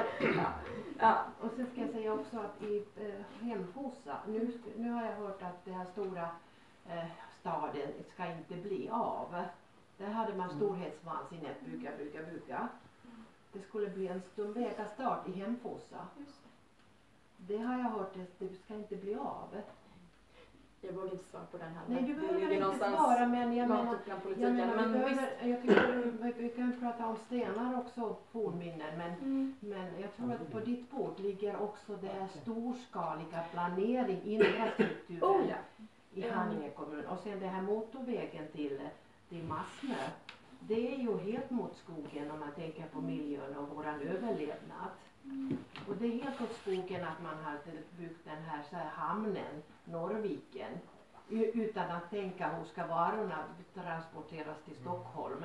Ja. Och sen ska jag säga också att i eh, Hemfosa, nu, nu har jag hört att den här stora eh, staden ska inte bli av. Där hade man storhetsvansinne att bygga, bygga, bygga. Det skulle bli en stor vägastart i Hemfosa. Det har jag hört att det ska inte bli av. Jag vågar inte svara på den här. Nej, du behöver inte svara, men jag menar, jag, menar men vi behöver, jag tycker vi kan prata om stenar också, fornminnen, men, mm. men jag tror att på ditt bord ligger också det här storskaliga planering, infrastrukturen oh, ja. i Haninge kommun och sen det här motorvägen till, till Massmö. det är ju helt mot skogen om man tänker på miljön och våran överlevnad. Och det är helt åt skogen att man har byggt den här, så här hamnen, Norrviken, utan att tänka hur ska varorna transporteras till Stockholm.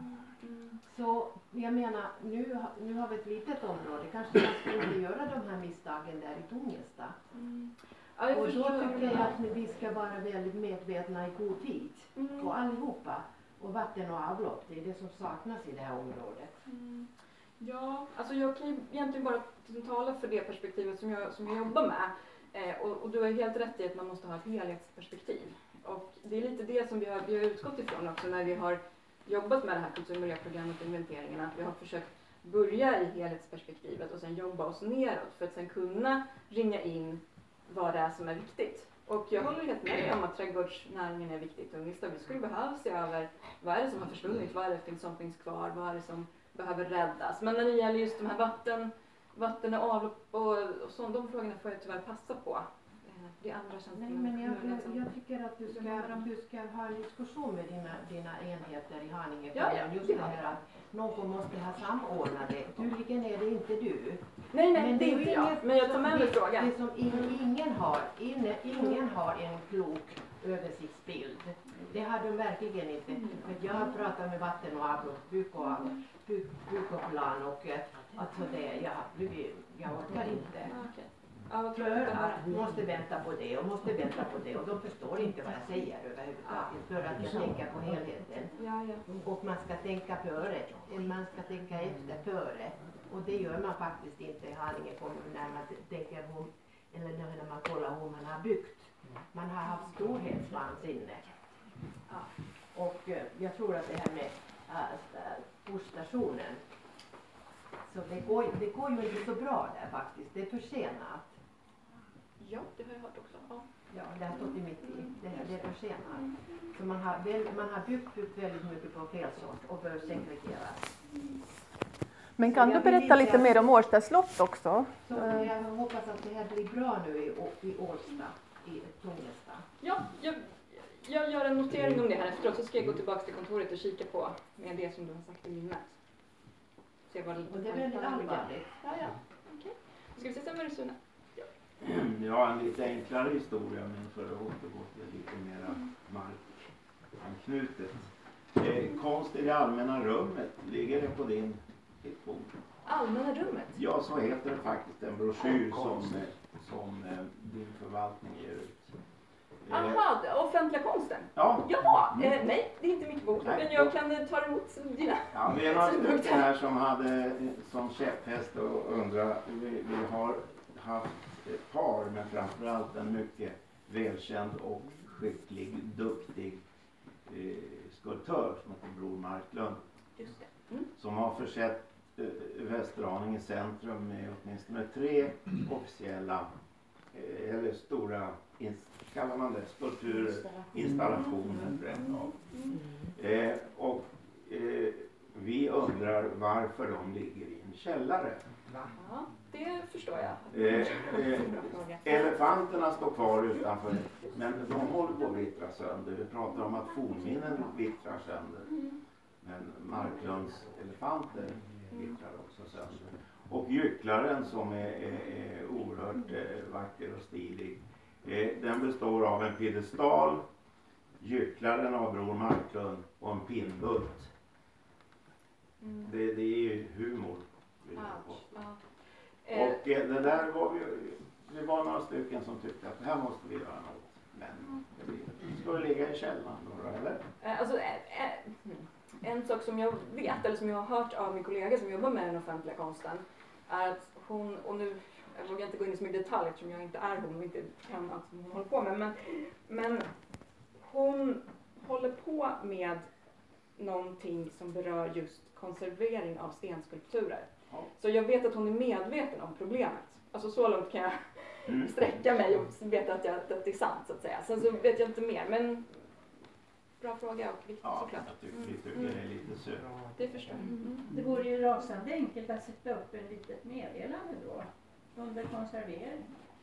Mm. Så jag menar, nu, nu har vi ett litet område, kanske man ska inte göra de här misstagen där i Tungesta. Mm. Ja, och då tycker jag att vi ska vara väldigt medvetna i god tid, mm. och allihopa. Och vatten och avlopp, det är det som saknas i det här området. Mm. Ja, alltså jag kan ju egentligen bara tala för det perspektivet som jag, som jag jobbar med. Eh, och, och du har helt rätt i att man måste ha ett helhetsperspektiv. Och det är lite det som vi har, vi har utgått ifrån också när vi har jobbat med det här kultur- och miljöprogrammet och inventeringen. Att vi har försökt börja i helhetsperspektivet och sen jobba oss neråt för att sen kunna ringa in vad det är som är viktigt. Och jag håller helt med om att trädgårdsnäringen är viktig i Tungesta. Vi skulle behöva se över vad är det som har försvunnit, vad är det som finns kvar, vad är det som behöver räddas. Men när det gäller just de här vatten, vatten och avlopp och, och så, de frågorna får jag tyvärr passa på. Det är andra tjänster. Nej, men jag, jag, jag tycker att du ska, du ska ha en diskussion med dina, dina enheter i Haninge. Ja, ja. Just det här att någon måste ha samordnat det. Tydligen är det inte du. Nej, nej, men det är inte jag. Men jag tar med mig frågan. Det som ingen har, ingen, ingen har en klok översiktsbild. Det har de verkligen inte. Men jag har pratat med vatten och avlopp, bygg och avlopp, bygg, bygg och plan och alltså det, jag har blivit, jag orkar inte. Okay. För att vi måste vänta på det och måste vänta på det och de förstår inte vad jag säger överhuvudtaget för att jag tänker på helheten. Ja, ja. Och man ska tänka före, man ska tänka efter före och det gör man faktiskt inte i Haninge kommun när man tänker hur, eller när man kollar hur man har byggt. Man har haft storhetsvansinne. Ja. Och uh, jag tror att det här med uh, busstationen, så det går, det går ju inte så bra där faktiskt, det är försenat. Ja, det har jag hört också. Ja, ja det har stått i mitt i. Det, det är försenat. Så man har, väl, man har byggt, byggt väldigt mycket på fel sort och bör segregera. Men kan du berätta lite mer om Årsta slott också? Så jag hoppas att det här blir bra nu i, i Årsta, i Tungesta. Ja, jag, jag gör en notering om det här efteråt så ska jag gå tillbaka till kontoret och kika på med det som du har sagt i minnet. Se vad och det är väldigt allvarligt. Ja, ja. Okej. Okay. Ska vi se sen vad det Sune? Ja. Ja, en lite enklare historia men för att återgå till lite mera markanknutet. Eh, konst i det allmänna rummet, ligger det på din bord? Allmänna rummet? Ja, så heter det faktiskt, en broschyr som, som eh, din förvaltning ger ut. Jaha, eh, offentliga konsten? Ja. Jaha, eh, nej det är inte mitt bord, men jag kan eh, ta emot dina. Ja, vi är några stycken här som hade som käpphäst och undrar, vi, vi har haft ett par men framförallt en mycket välkänd och skicklig, duktig eh, skulptör som heter Bror Marklund. Just det. Mm. Som har försett eh, Västerhaninge centrum med åtminstone tre officiella eh, eller stora kallar man det, skulpturer, installationer rent av. Eh, och eh, vi undrar varför de ligger i en källare. Ja, det förstår jag. Eh, eh, elefanterna står kvar utanför, men de håller på att vittra sönder. Vi pratar om att fornminnen vittrar sönder. Men Marklunds elefanter vittrar också sönder. Och gycklaren som är, är, är oerhört eh, vacker och stilig. Eh, den består av en piedestal, gycklaren av Bror Marklund och en pinnbult. Mm. Det, det är ju humor. Ja, ja. Och eh, det där var vi, vi var några stycken som tyckte att här måste vi göra något. Men det ska det ligga i källan då, eller? Alltså, en sak som jag vet, eller som jag har hört av min kollega som jobbar med den offentliga konsten, är att hon, och nu jag vågar inte gå in i så mycket detalj eftersom jag inte är hon och inte kan allt som hon håller på med, men, men hon håller på med någonting som berör just konservering av stenskulpturer. Ja. Så jag vet att hon är medveten om problemet. Alltså så långt kan jag mm. sträcka mig och veta att, jag, att det är sant så att säga. Sen så vet jag inte mer, men bra fråga och viktigt ja, såklart. Jag tycker, vi tycker mm. det är lite synd. Det förstår jag. Mm. Det vore ju rasande enkelt att sätta upp en litet meddelande då. Under konservering.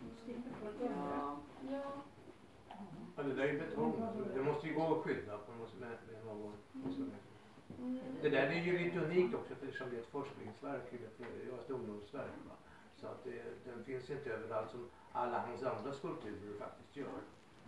Ja, ja. Ja, det där är ju betong. Det måste ju gå att skydda på något med, med någon konservering. Mm. Det där är ju lite unikt också eftersom det är ett forskningsverk, det är ett ungdomsverk. Va? Så att det, den finns inte överallt som alla hans andra skulpturer faktiskt gör.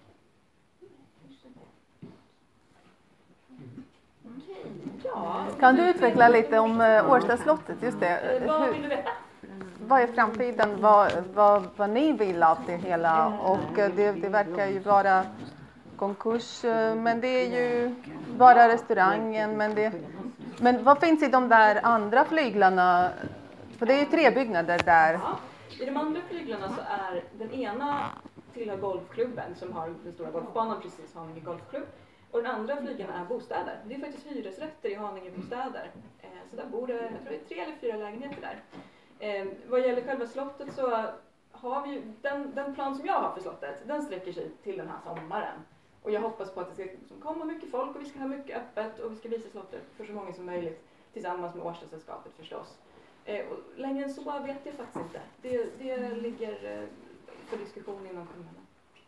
Okej, ja. Kan du utveckla lite om eh, Årstaslottet? Just det. Eh, Vad Hur- vill du veta? Vad är framtiden? Vad, vad, vad ni vill av det hela? Och eh, det, det verkar ju vara konkurs, eh, men det är ju bara restaurangen. Men, det, men vad finns i de där andra flyglarna? För det är ju tre byggnader där. Ja. I de andra flyglarna så är den ena tillhör golfklubben som har den stora golfbanan precis, Haninge golfklubb. Och den andra flygeln är bostäder. Det är faktiskt hyresrätter i Haninge bostäder. Eh, så där bor det, jag tror det är tre eller fyra lägenheter där. Eh, vad gäller själva slottet så har vi ju, den, den plan som jag har för slottet, den sträcker sig till den här sommaren. Och jag hoppas på att det ska liksom komma mycket folk och vi ska ha mycket öppet och vi ska visa slottet för så många som möjligt tillsammans med Årstasällskapet förstås. Eh, och längre än så vet jag faktiskt inte. Det, det ligger eh, för diskussion inom kommunen.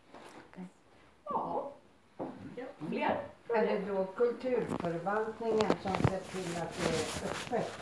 Ja. Ja, fler? Är det då kulturförvaltningen som ser till att det är öppet?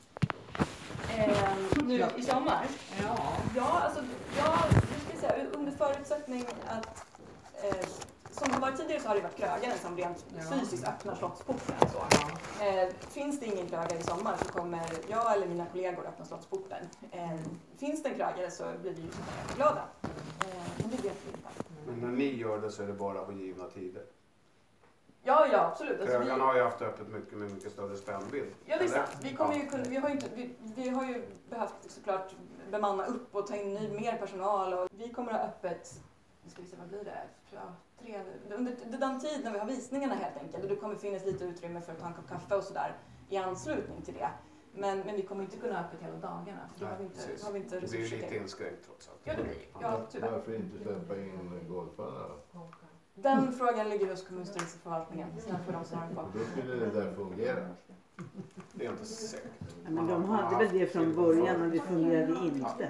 Eh, nu i sommar? Ja. Ja, alltså, ja, jag ska säga, under förutsättning att eh, som det var tidigare så har det varit krögaren som rent Ja. fysiskt öppnar slottsporten. Så. Eh, finns det ingen krögare i sommar så kommer jag eller mina kollegor öppna slottsporten. Eh, finns det en krögare så blir vi glada. Eh, men det vet vi inte. Men när ni gör det så är det bara på givna tider. Ja, ja, absolut. Alltså, Krögarna vi, har ju haft öppet mycket med mycket större spännvidd. ja, det är Eller? sant. Vi, kommer ju kunna, vi, har ju inte, vi, vi har ju behövt såklart bemanna upp och ta in ny, mer personal. Och vi kommer att ha öppet, nu ska vi se vad blir det? Ja, tre, under den tid när vi har visningarna helt enkelt. Och det kommer finnas lite utrymme för att ta en kopp kaffe och sådär i anslutning till det. Men, men vi kommer inte kunna ha öppet hela dagarna. För det har vi inte, precis. har vi inte Det blir ju resurser lite till. inskränkt trots allt. Ja, det blir ja, tyvärr. Varför inte släppa in golfarna då? Den frågan ligger hos kommunstyrelseförvaltningen. Sen får de svara på. Då skulle det där fungera. Det är inte säkert. Ja, men de hade väl det från början och det fungerade inte.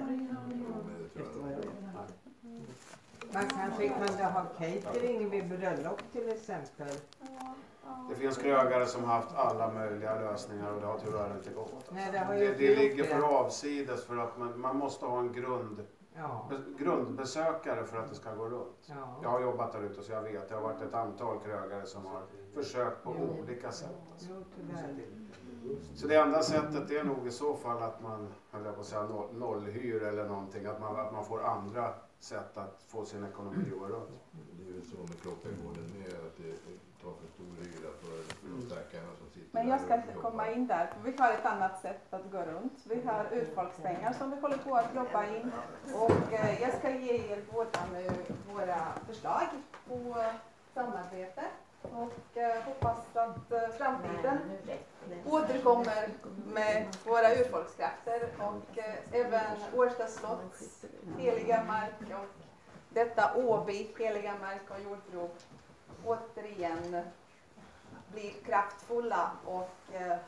Man kanske kunde ha catering vid bröllop till exempel. Det finns krögare som har haft alla möjliga lösningar och det har tyvärr inte gått. Nej, det har ju det, inte det gjort ligger det. för avsides för att man, man måste ha en grund, Ja. be, grundbesökare för att det ska gå runt. Ja. Jag har jobbat där ute så jag vet. Det har varit ett antal krögare som har försökt på Jo. olika sätt. Alltså. Jo, tyvärr. Så det enda sättet är nog i så fall att man, höll jag på att säga, noll, nollhyr eller någonting. Att man, att man får andra sätt att få sin ekonomi att gå runt. Det är ju så med Klockagården med att det tar för stor hyra för de stackarna som sitter Men där jag ska och inte jobbar. komma in där, för vi har ett annat sätt att gå runt. Vi har urfolkspengar som vi håller på att jobba in. Och eh, jag ska ge er båda nu våra förslag på samarbete. Och eh, hoppas att eh, framtiden återkommer med våra urfolkskrafter. Och eh, även Årsta slotts heliga mark och detta Åby heliga mark och jordprov återigen blir kraftfulla och eh,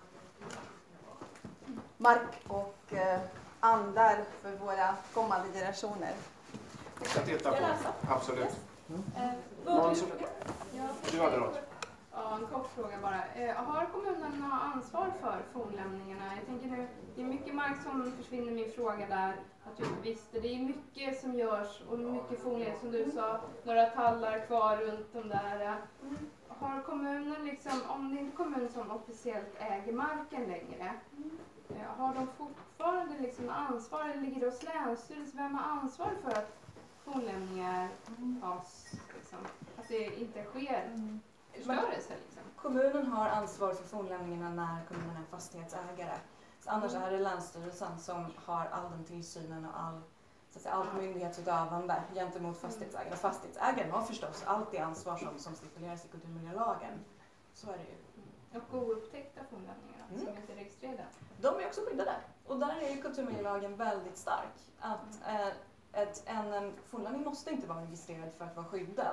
mark och eh, andar för våra kommande generationer. Jag ska titta på. Absolut. Eh, Någon som, Ja. du hade något. Ja, en kort fråga bara. Eh, har kommunen något ansvar för fornlämningarna? Jag tänker nu, det är mycket mark som försvinner, min fråga där. Att du inte visste. Det är mycket som görs och mycket fornlämningar som du sa. Några tallar kvar runt de där. Har kommunen liksom, om det inte är kommunen som officiellt äger marken längre. eh, Har de fortfarande liksom ansvar, eller ligger det hos länsstyrelsen? Vem har ansvar för att fornlämningar tas, liksom, att det inte sker förstörelse liksom? Kommunen har ansvar för fornlämningarna när kommunen är fastighetsägare. Så annars är det Länsstyrelsen som har all den tillsynen och all, så att säga, allt myndighetsutövande gentemot fastighetsägaren. Fastighetsägaren har förstås allt det ansvar som, som stipuleras i kulturmiljölagen. Så är det ju. Och oupptäckta fornlämningar Mm. som inte är registrerade. De är också skyddade. Och där är ju kulturmiljölagen väldigt stark. Att eh, ett, en, en fornlämning måste inte vara registrerad för att vara skyddad.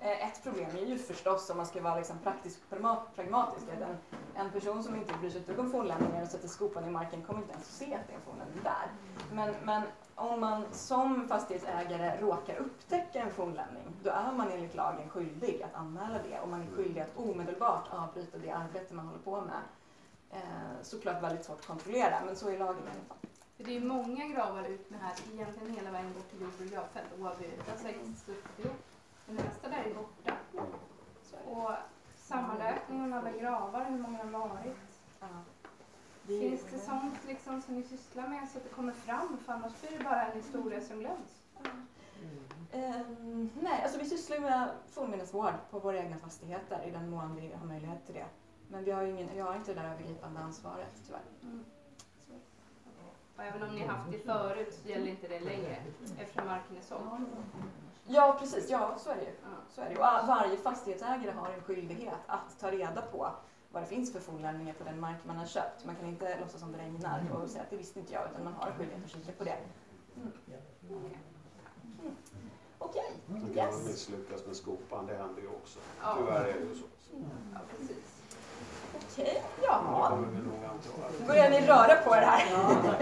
Eh, ett problem är ju förstås, om man ska vara liksom praktisk pragmatisk, att en, en person som inte bryr sig om fornlämningar och sätter skopan i marken kommer inte ens se att det är en fornlämning där. Men, men om man som fastighetsägare råkar upptäcka en fornlämning, då är man enligt lagen skyldig att anmäla det, och man är skyldig att omedelbart avbryta det arbete man håller på med. Eh, såklart väldigt svårt att kontrollera, men så är lagen i alla fall. För det är många gravar ut med här, egentligen hela vägen bort till jord- och gravfält, oavbrutet. Alltså inte men det mesta där är borta. Och sammanräkningen av alla gravar, hur många har varit? Ja. Det Finns det sånt liksom som ni sysslar med så att det kommer fram? För annars blir det bara en historia som glöms. Mm. Um, nej, alltså vi sysslar med fornminnesvård på våra egna fastigheter i den mån vi har möjlighet till det. Men vi har, ju ingen, jag har inte det där övergripande ansvaret, tyvärr. Mm. Och även om ni haft det förut så gäller inte det längre eftersom marken är såld. Ja, precis. Ja, så är det ju. Så är det ju. Och varje fastighetsägare har en skyldighet att ta reda på vad det finns för fornlämningar på den mark man har köpt. Man kan inte låtsas som det regnar och säga att det visste inte jag, utan man har en skyldighet att kika på det. Mm. Mm. Okej. Okay. Så kan yes. man misslyckas med skopan, det händer ju också. Ja. Tyvärr är det ju så. Ja, precis. Okej, okay. Ja. Det börjar ni röra på det här?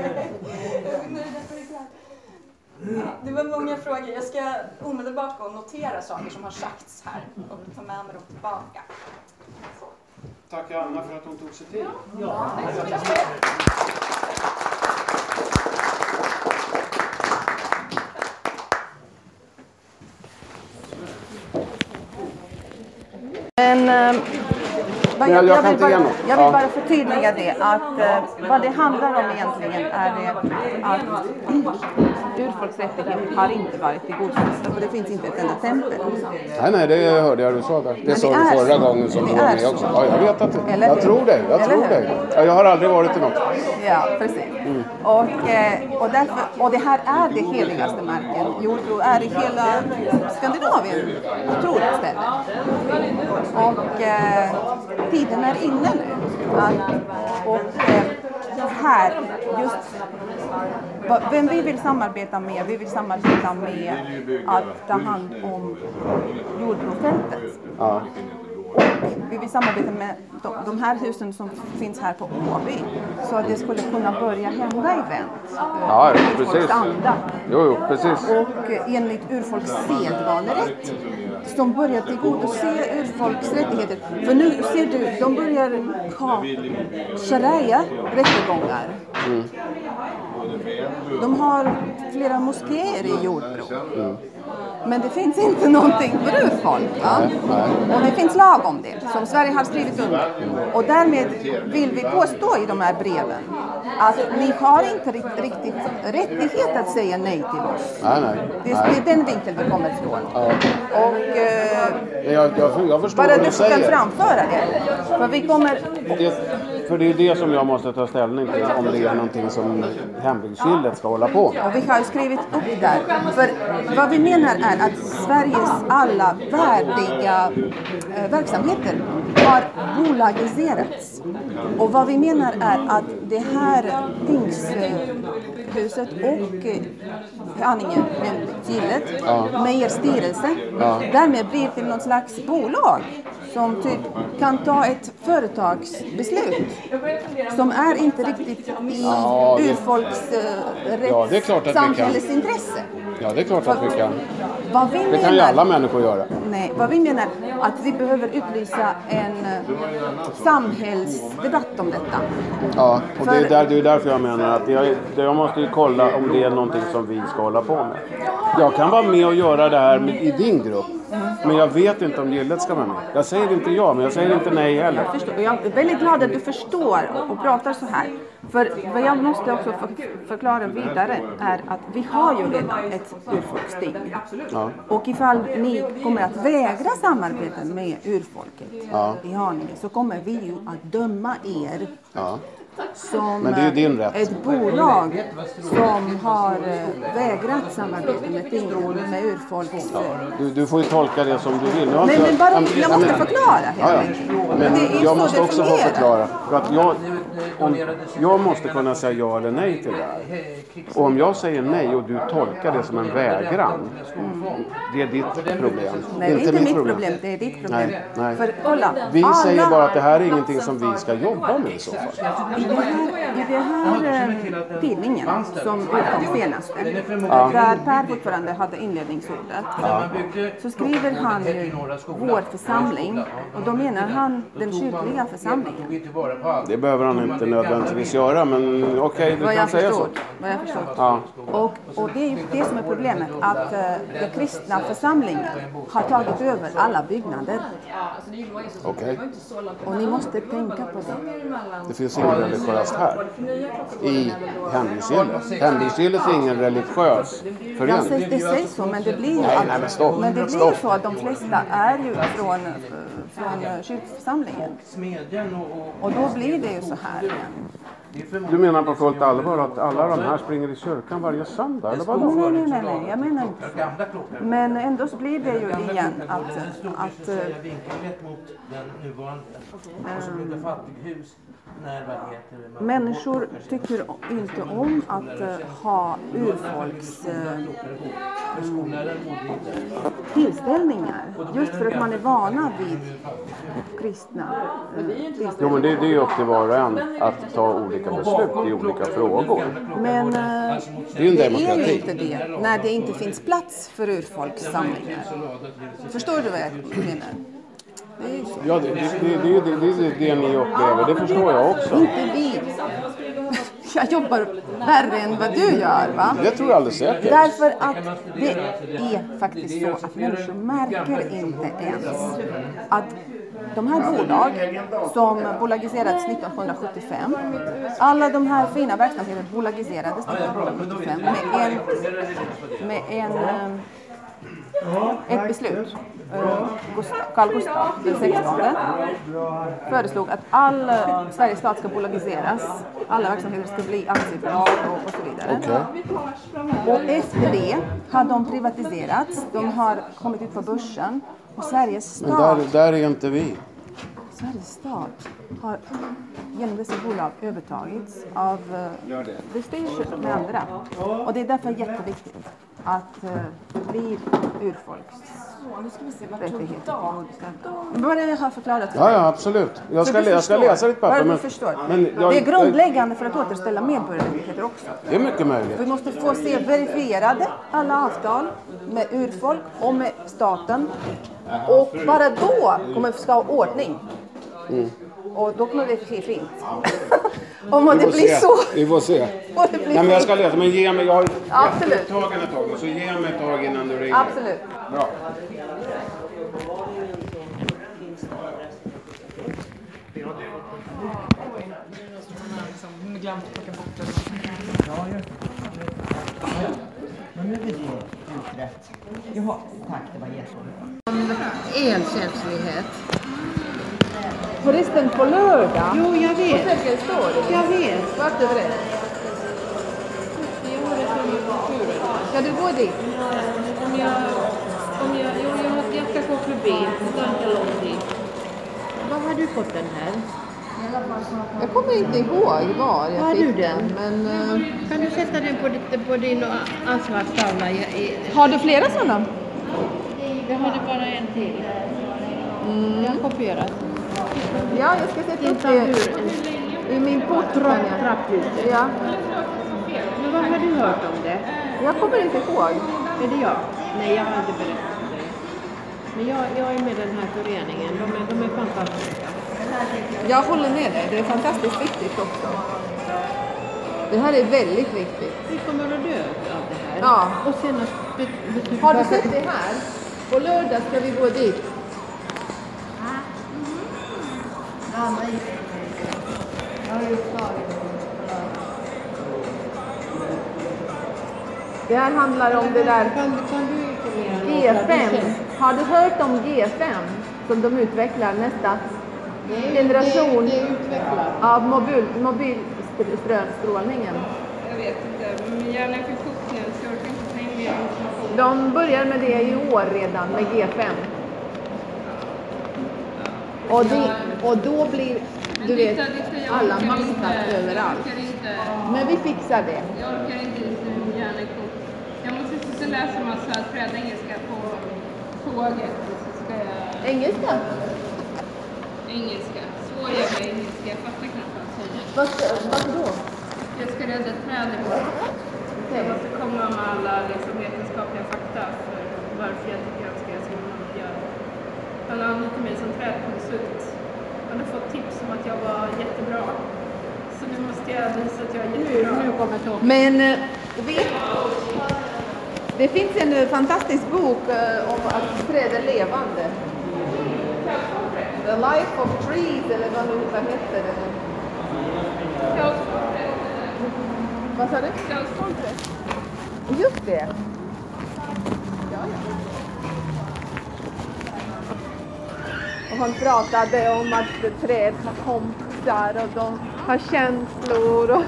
Ja, det var många frågor. Jag ska omedelbart gå och notera saker som har sagts här och ta med mig dem tillbaka. Så. Tack Anna för att hon tog sig tid. Ja, ja. Tack så mycket. Men, eh, jag, jag, jag, vill bara, jag vill bara förtydliga det, att eh, vad det handlar om egentligen är det att urfolksrättighet har inte varit tillgodosett och det finns inte ett enda tempel. Nej, nej, det hörde jag du sa där. Det Men sa det du är förra så. gången som Det du var är med så. också. Ja, jag vet att Eller jag hur? tror dig. Jag Eller tror hur? dig. Ja, jag har aldrig varit i något. Ja, precis. Mm. Och, eh, och, därför, och det här är det heligaste marken. Jordbro är i hela Skandinavien otroligt ställe. Och eh, tiden är inne nu. Att, och eh, här, just vem vi vill samarbeta med, vi vill samarbeta med att ta hand om Jordbrofältet. Ja. Och vi vill samarbeta med de, de här husen som finns här på Åby, så att det skulle kunna börja hända event. Ja, precis. Anda. Jo, jo, precis. Och enligt urfolks sedvanerätt som börjar tillgodose urfolks rättigheter. För nu ser du, de börjar ha sharia-rättegångar. Mm. De har flera moskéer i Jordbro. Mm. Men det finns inte någonting för urfolk. Va? Nej, nej. Och det finns lag om det, som Sverige har skrivit under. Och därmed vill vi påstå i de här breven att ni har inte riktigt rättighet att säga nej till oss. Nej, nej. Det är, det är den vinkeln vi kommer ifrån. Ja. Och eh, jag, jag, jag förstår bara vad du säger. Bara du kan framföra det. För vi kommer... Det, för det är det som jag måste ta ställning till, om det är någonting som hembygdsgillet ska hålla på. Och vi har ju skrivit upp där. För vad vi menar är att Sveriges alla värdiga eh, verksamheter har bolagiserats. Och vad vi menar är att det här tingshuset och eh, Haninge, gillet, ja. med er styrelse, ja. därmed blir det någon slags bolag som typ kan ta ett företagsbeslut som är inte riktigt i ja, det, urfolks eh, ja, det är klart att samhällsintresse. Ja, det är klart att vi kan. Vad vi det menar, kan ju alla människor göra. Nej, vad vi menar att vi behöver utlysa en samhällsdebatt om detta. Ja, och För, det, är där, det är därför jag menar att jag, jag måste ju kolla om det är någonting som vi ska hålla på med. Jag kan vara med och göra det här med, i din grupp. Mm. Men jag vet inte om gillet ska vara med. Jag säger inte ja, men jag säger inte nej heller. Jag, förstår, jag är väldigt glad att du förstår och pratar så här. För vad jag måste också för, förklara vidare är att vi har ju redan ett urfolksting. Ja. Och ifall ni kommer att vägra samarbeta med urfolket ja. i Haninge så kommer vi ju att döma er. Ja. Som Men det är ju din rätt. Ett bolag som har vägrat samarbeta med ting med urfolks... Ja. Du, du får ju tolka det som du vill. Jag Nej, inte, men bara, jag, jag måste men, förklara. Ja, ja. Men, men jag måste också få förklara. För att jag, om, donerades jag måste kunna säga ja eller nej till det här. Och om jag säger nej och du tolkar det som en vägran, mm. det är ditt problem. Nej, inte det är inte mitt problem. problem, det är ditt problem. Nej, nej. För kolla, vi alla... säger bara att det här är ingenting som vi ska jobba med i så fall. I det här, i det här eh, tidningen som utkom senast, ja. där Per fortfarande hade inledningsordet, ja. så skriver han ju vår församling, och då menar han den kyrkliga församlingen. Det behöver han inte nödvändigtvis göra, men okej, okay, du vad kan säga förstår, så. Vad jag förstår. Ja. Och, och det är ju det som är problemet, att uh, den kristna församlingen har tagit över alla byggnader. Okej. Okay. Och ni måste tänka på det. Det finns ingen religiöst här. I Hembyskille. Hembyskille är ingen religiös förening. Det sägs så, men det blir ju nej, att, nej, men stopp, men det blir stopp. så att de flesta är ju från, från kyrkförsamlingen. Och då blir det ju så här igen. Du menar på fullt allvar att alla de här springer i kyrkan varje söndag, eller vadå? Nej, nej, nej, nej, jag menar inte så. Men ändå så blir det ju igen att... att äh, människor tycker inte om att äh, ha urfolks äh, tillställningar. Just för att man är vana vid kristna. Äh, jo, men det, det är ju upp till var och en att ta olika beslut i olika frågor. Men äh, det är ju en demokrati. Det är ju inte det när det inte finns plats för urfolkssamlingar. Förstår du vad jag menar? Det är ju så. Ja, det, det, det, det, det, det, det, det ni upplever, det förstår jag också. Inte vi. Jag jobbar värre än vad du gör, va? Det tror jag alldeles säkert. Därför att det är faktiskt så att människor märker inte ens att de här bolag som bolagiserades nittonhundrasjuttiofem, alla de här fina verksamheterna bolagiserades nittonhundrasjuttiofem med en, med en ett beslut. Carl Gustaf den sextonde föreslog att all Sveriges stat ska bolagiseras, alla verksamheter ska bli aktiebolag och, och så vidare. Okay. Och efter det har de privatiserats, de har kommit ut på börsen och Sveriges stat... Men där, där är inte vi. Sveriges stat har genom dessa bolag övertagits av... Det styrs med andra. Och det är därför jätteviktigt att det blir urfolks rättigheter. Vad är det jag har förklarat? Ja, ja, absolut. Jag ska, jag ska läsa ditt papper. Men, men jag, det är grundläggande för att återställa medborgarrättigheter också. Det är mycket möjligt. Vi måste få se verifierade alla avtal med urfolk och med staten. Och bara då kommer vi ska ha ordning. Mm. Och då kommer det ske fint. Om det blir se. så. Vi får se. Och det blir Nej, men jag ska läsa, men ge mig, jag har absolut. Tagen ett tag, så ge mig ett tag innan du ringer. Absolut. Bra. Glömt att plocka bort det. Ja, just det. Men nu är det utrett. Jaha, tack, det var jättebra. Elkänslighet. Förresten på lördag. Jo, jag vet. Jag vet. Svart över det. Ska du gå dit? Om jag, om jag, jo, jag, jag ska gå förbi. Det tar inte lång tid. Var har du fått den här? Jag kommer inte ihåg var jag har fick du den. Men, uh... kan du sätta den på, ditt, på din ansvarstavla? I, i... Har du flera sådana? Jag hade bara en till. Mm. Jag har kopierat. Ja, jag ska sätta upp det i min porttrapp. Ja. Men vad har du hört om det? Jag kommer inte ihåg. Är det jag? Nej, jag har inte berättat det. Men jag, jag är med den här föreningen. De är, de är fantastiska. Jag håller med dig. Det är fantastiskt viktigt också. Det här är väldigt viktigt. Vi kommer att dö av det här. Ja. Och sen att... Har du sett det här? På lördag ska vi gå dit. Det här handlar om det där G fem. Har du hört om G fem som de utvecklar nästa generation av mobil, mobilstrålningen? Jag vet inte, men jag läser kuppen så jag kan inte ta in mer information. De börjar med det i år redan med G fem. Och, det, och då blir du vet, det- det- jag alla orkar mastar inte- överallt. Jag orkar inte, Men vi fixar det. jag orkar inte just nu med hjärnekort. Jag måste sitta och läsa massa trädengelska på tåget. Och så ska jag... Engelska? Engelska. Svår jävla engelska. Jag fattar knappt vad han säger. Vad, varför då? Jag ska rädda ett träd imorgon. Så jag måste komma med alla liksom, vetenskapliga fakta för varför jag tycker att jag ska göra. Han har anlitat mig som trädkonsult. Han har fått tips om att jag var jättebra. Så nu måste jag visa att jag är jättebra. Nu kommer tåget. Men eh, vet, det finns en eh, fantastisk bok eh, om att träd är levande. The Life of Trees, eller vad nu vad heter det? Vad sa du? Just det. Ja, ja. Och han pratade om att träd har kompisar och de har känslor. Och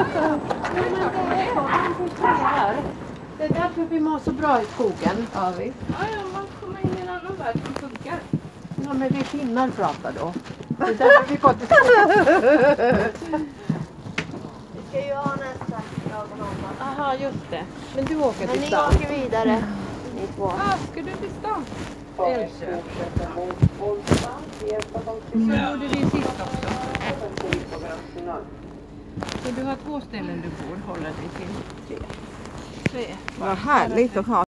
Det är därför vi mår så bra i skogen. Ja, visst. Ja, ja, man kommer in i en annan värld som funkar. Ja, men vi finnar pratar då. Det är därför vi går till skogen. Vi ska ju ha nästa dag. Aha, just det. Men du åker Men till ni stan. åker vidare, ni två. Ah, ska du till stan? Älvsjö. Så gjorde vi sist också. Så du har två ställen du bor, håller dig till. Tre. Tre. Vad härligt att ha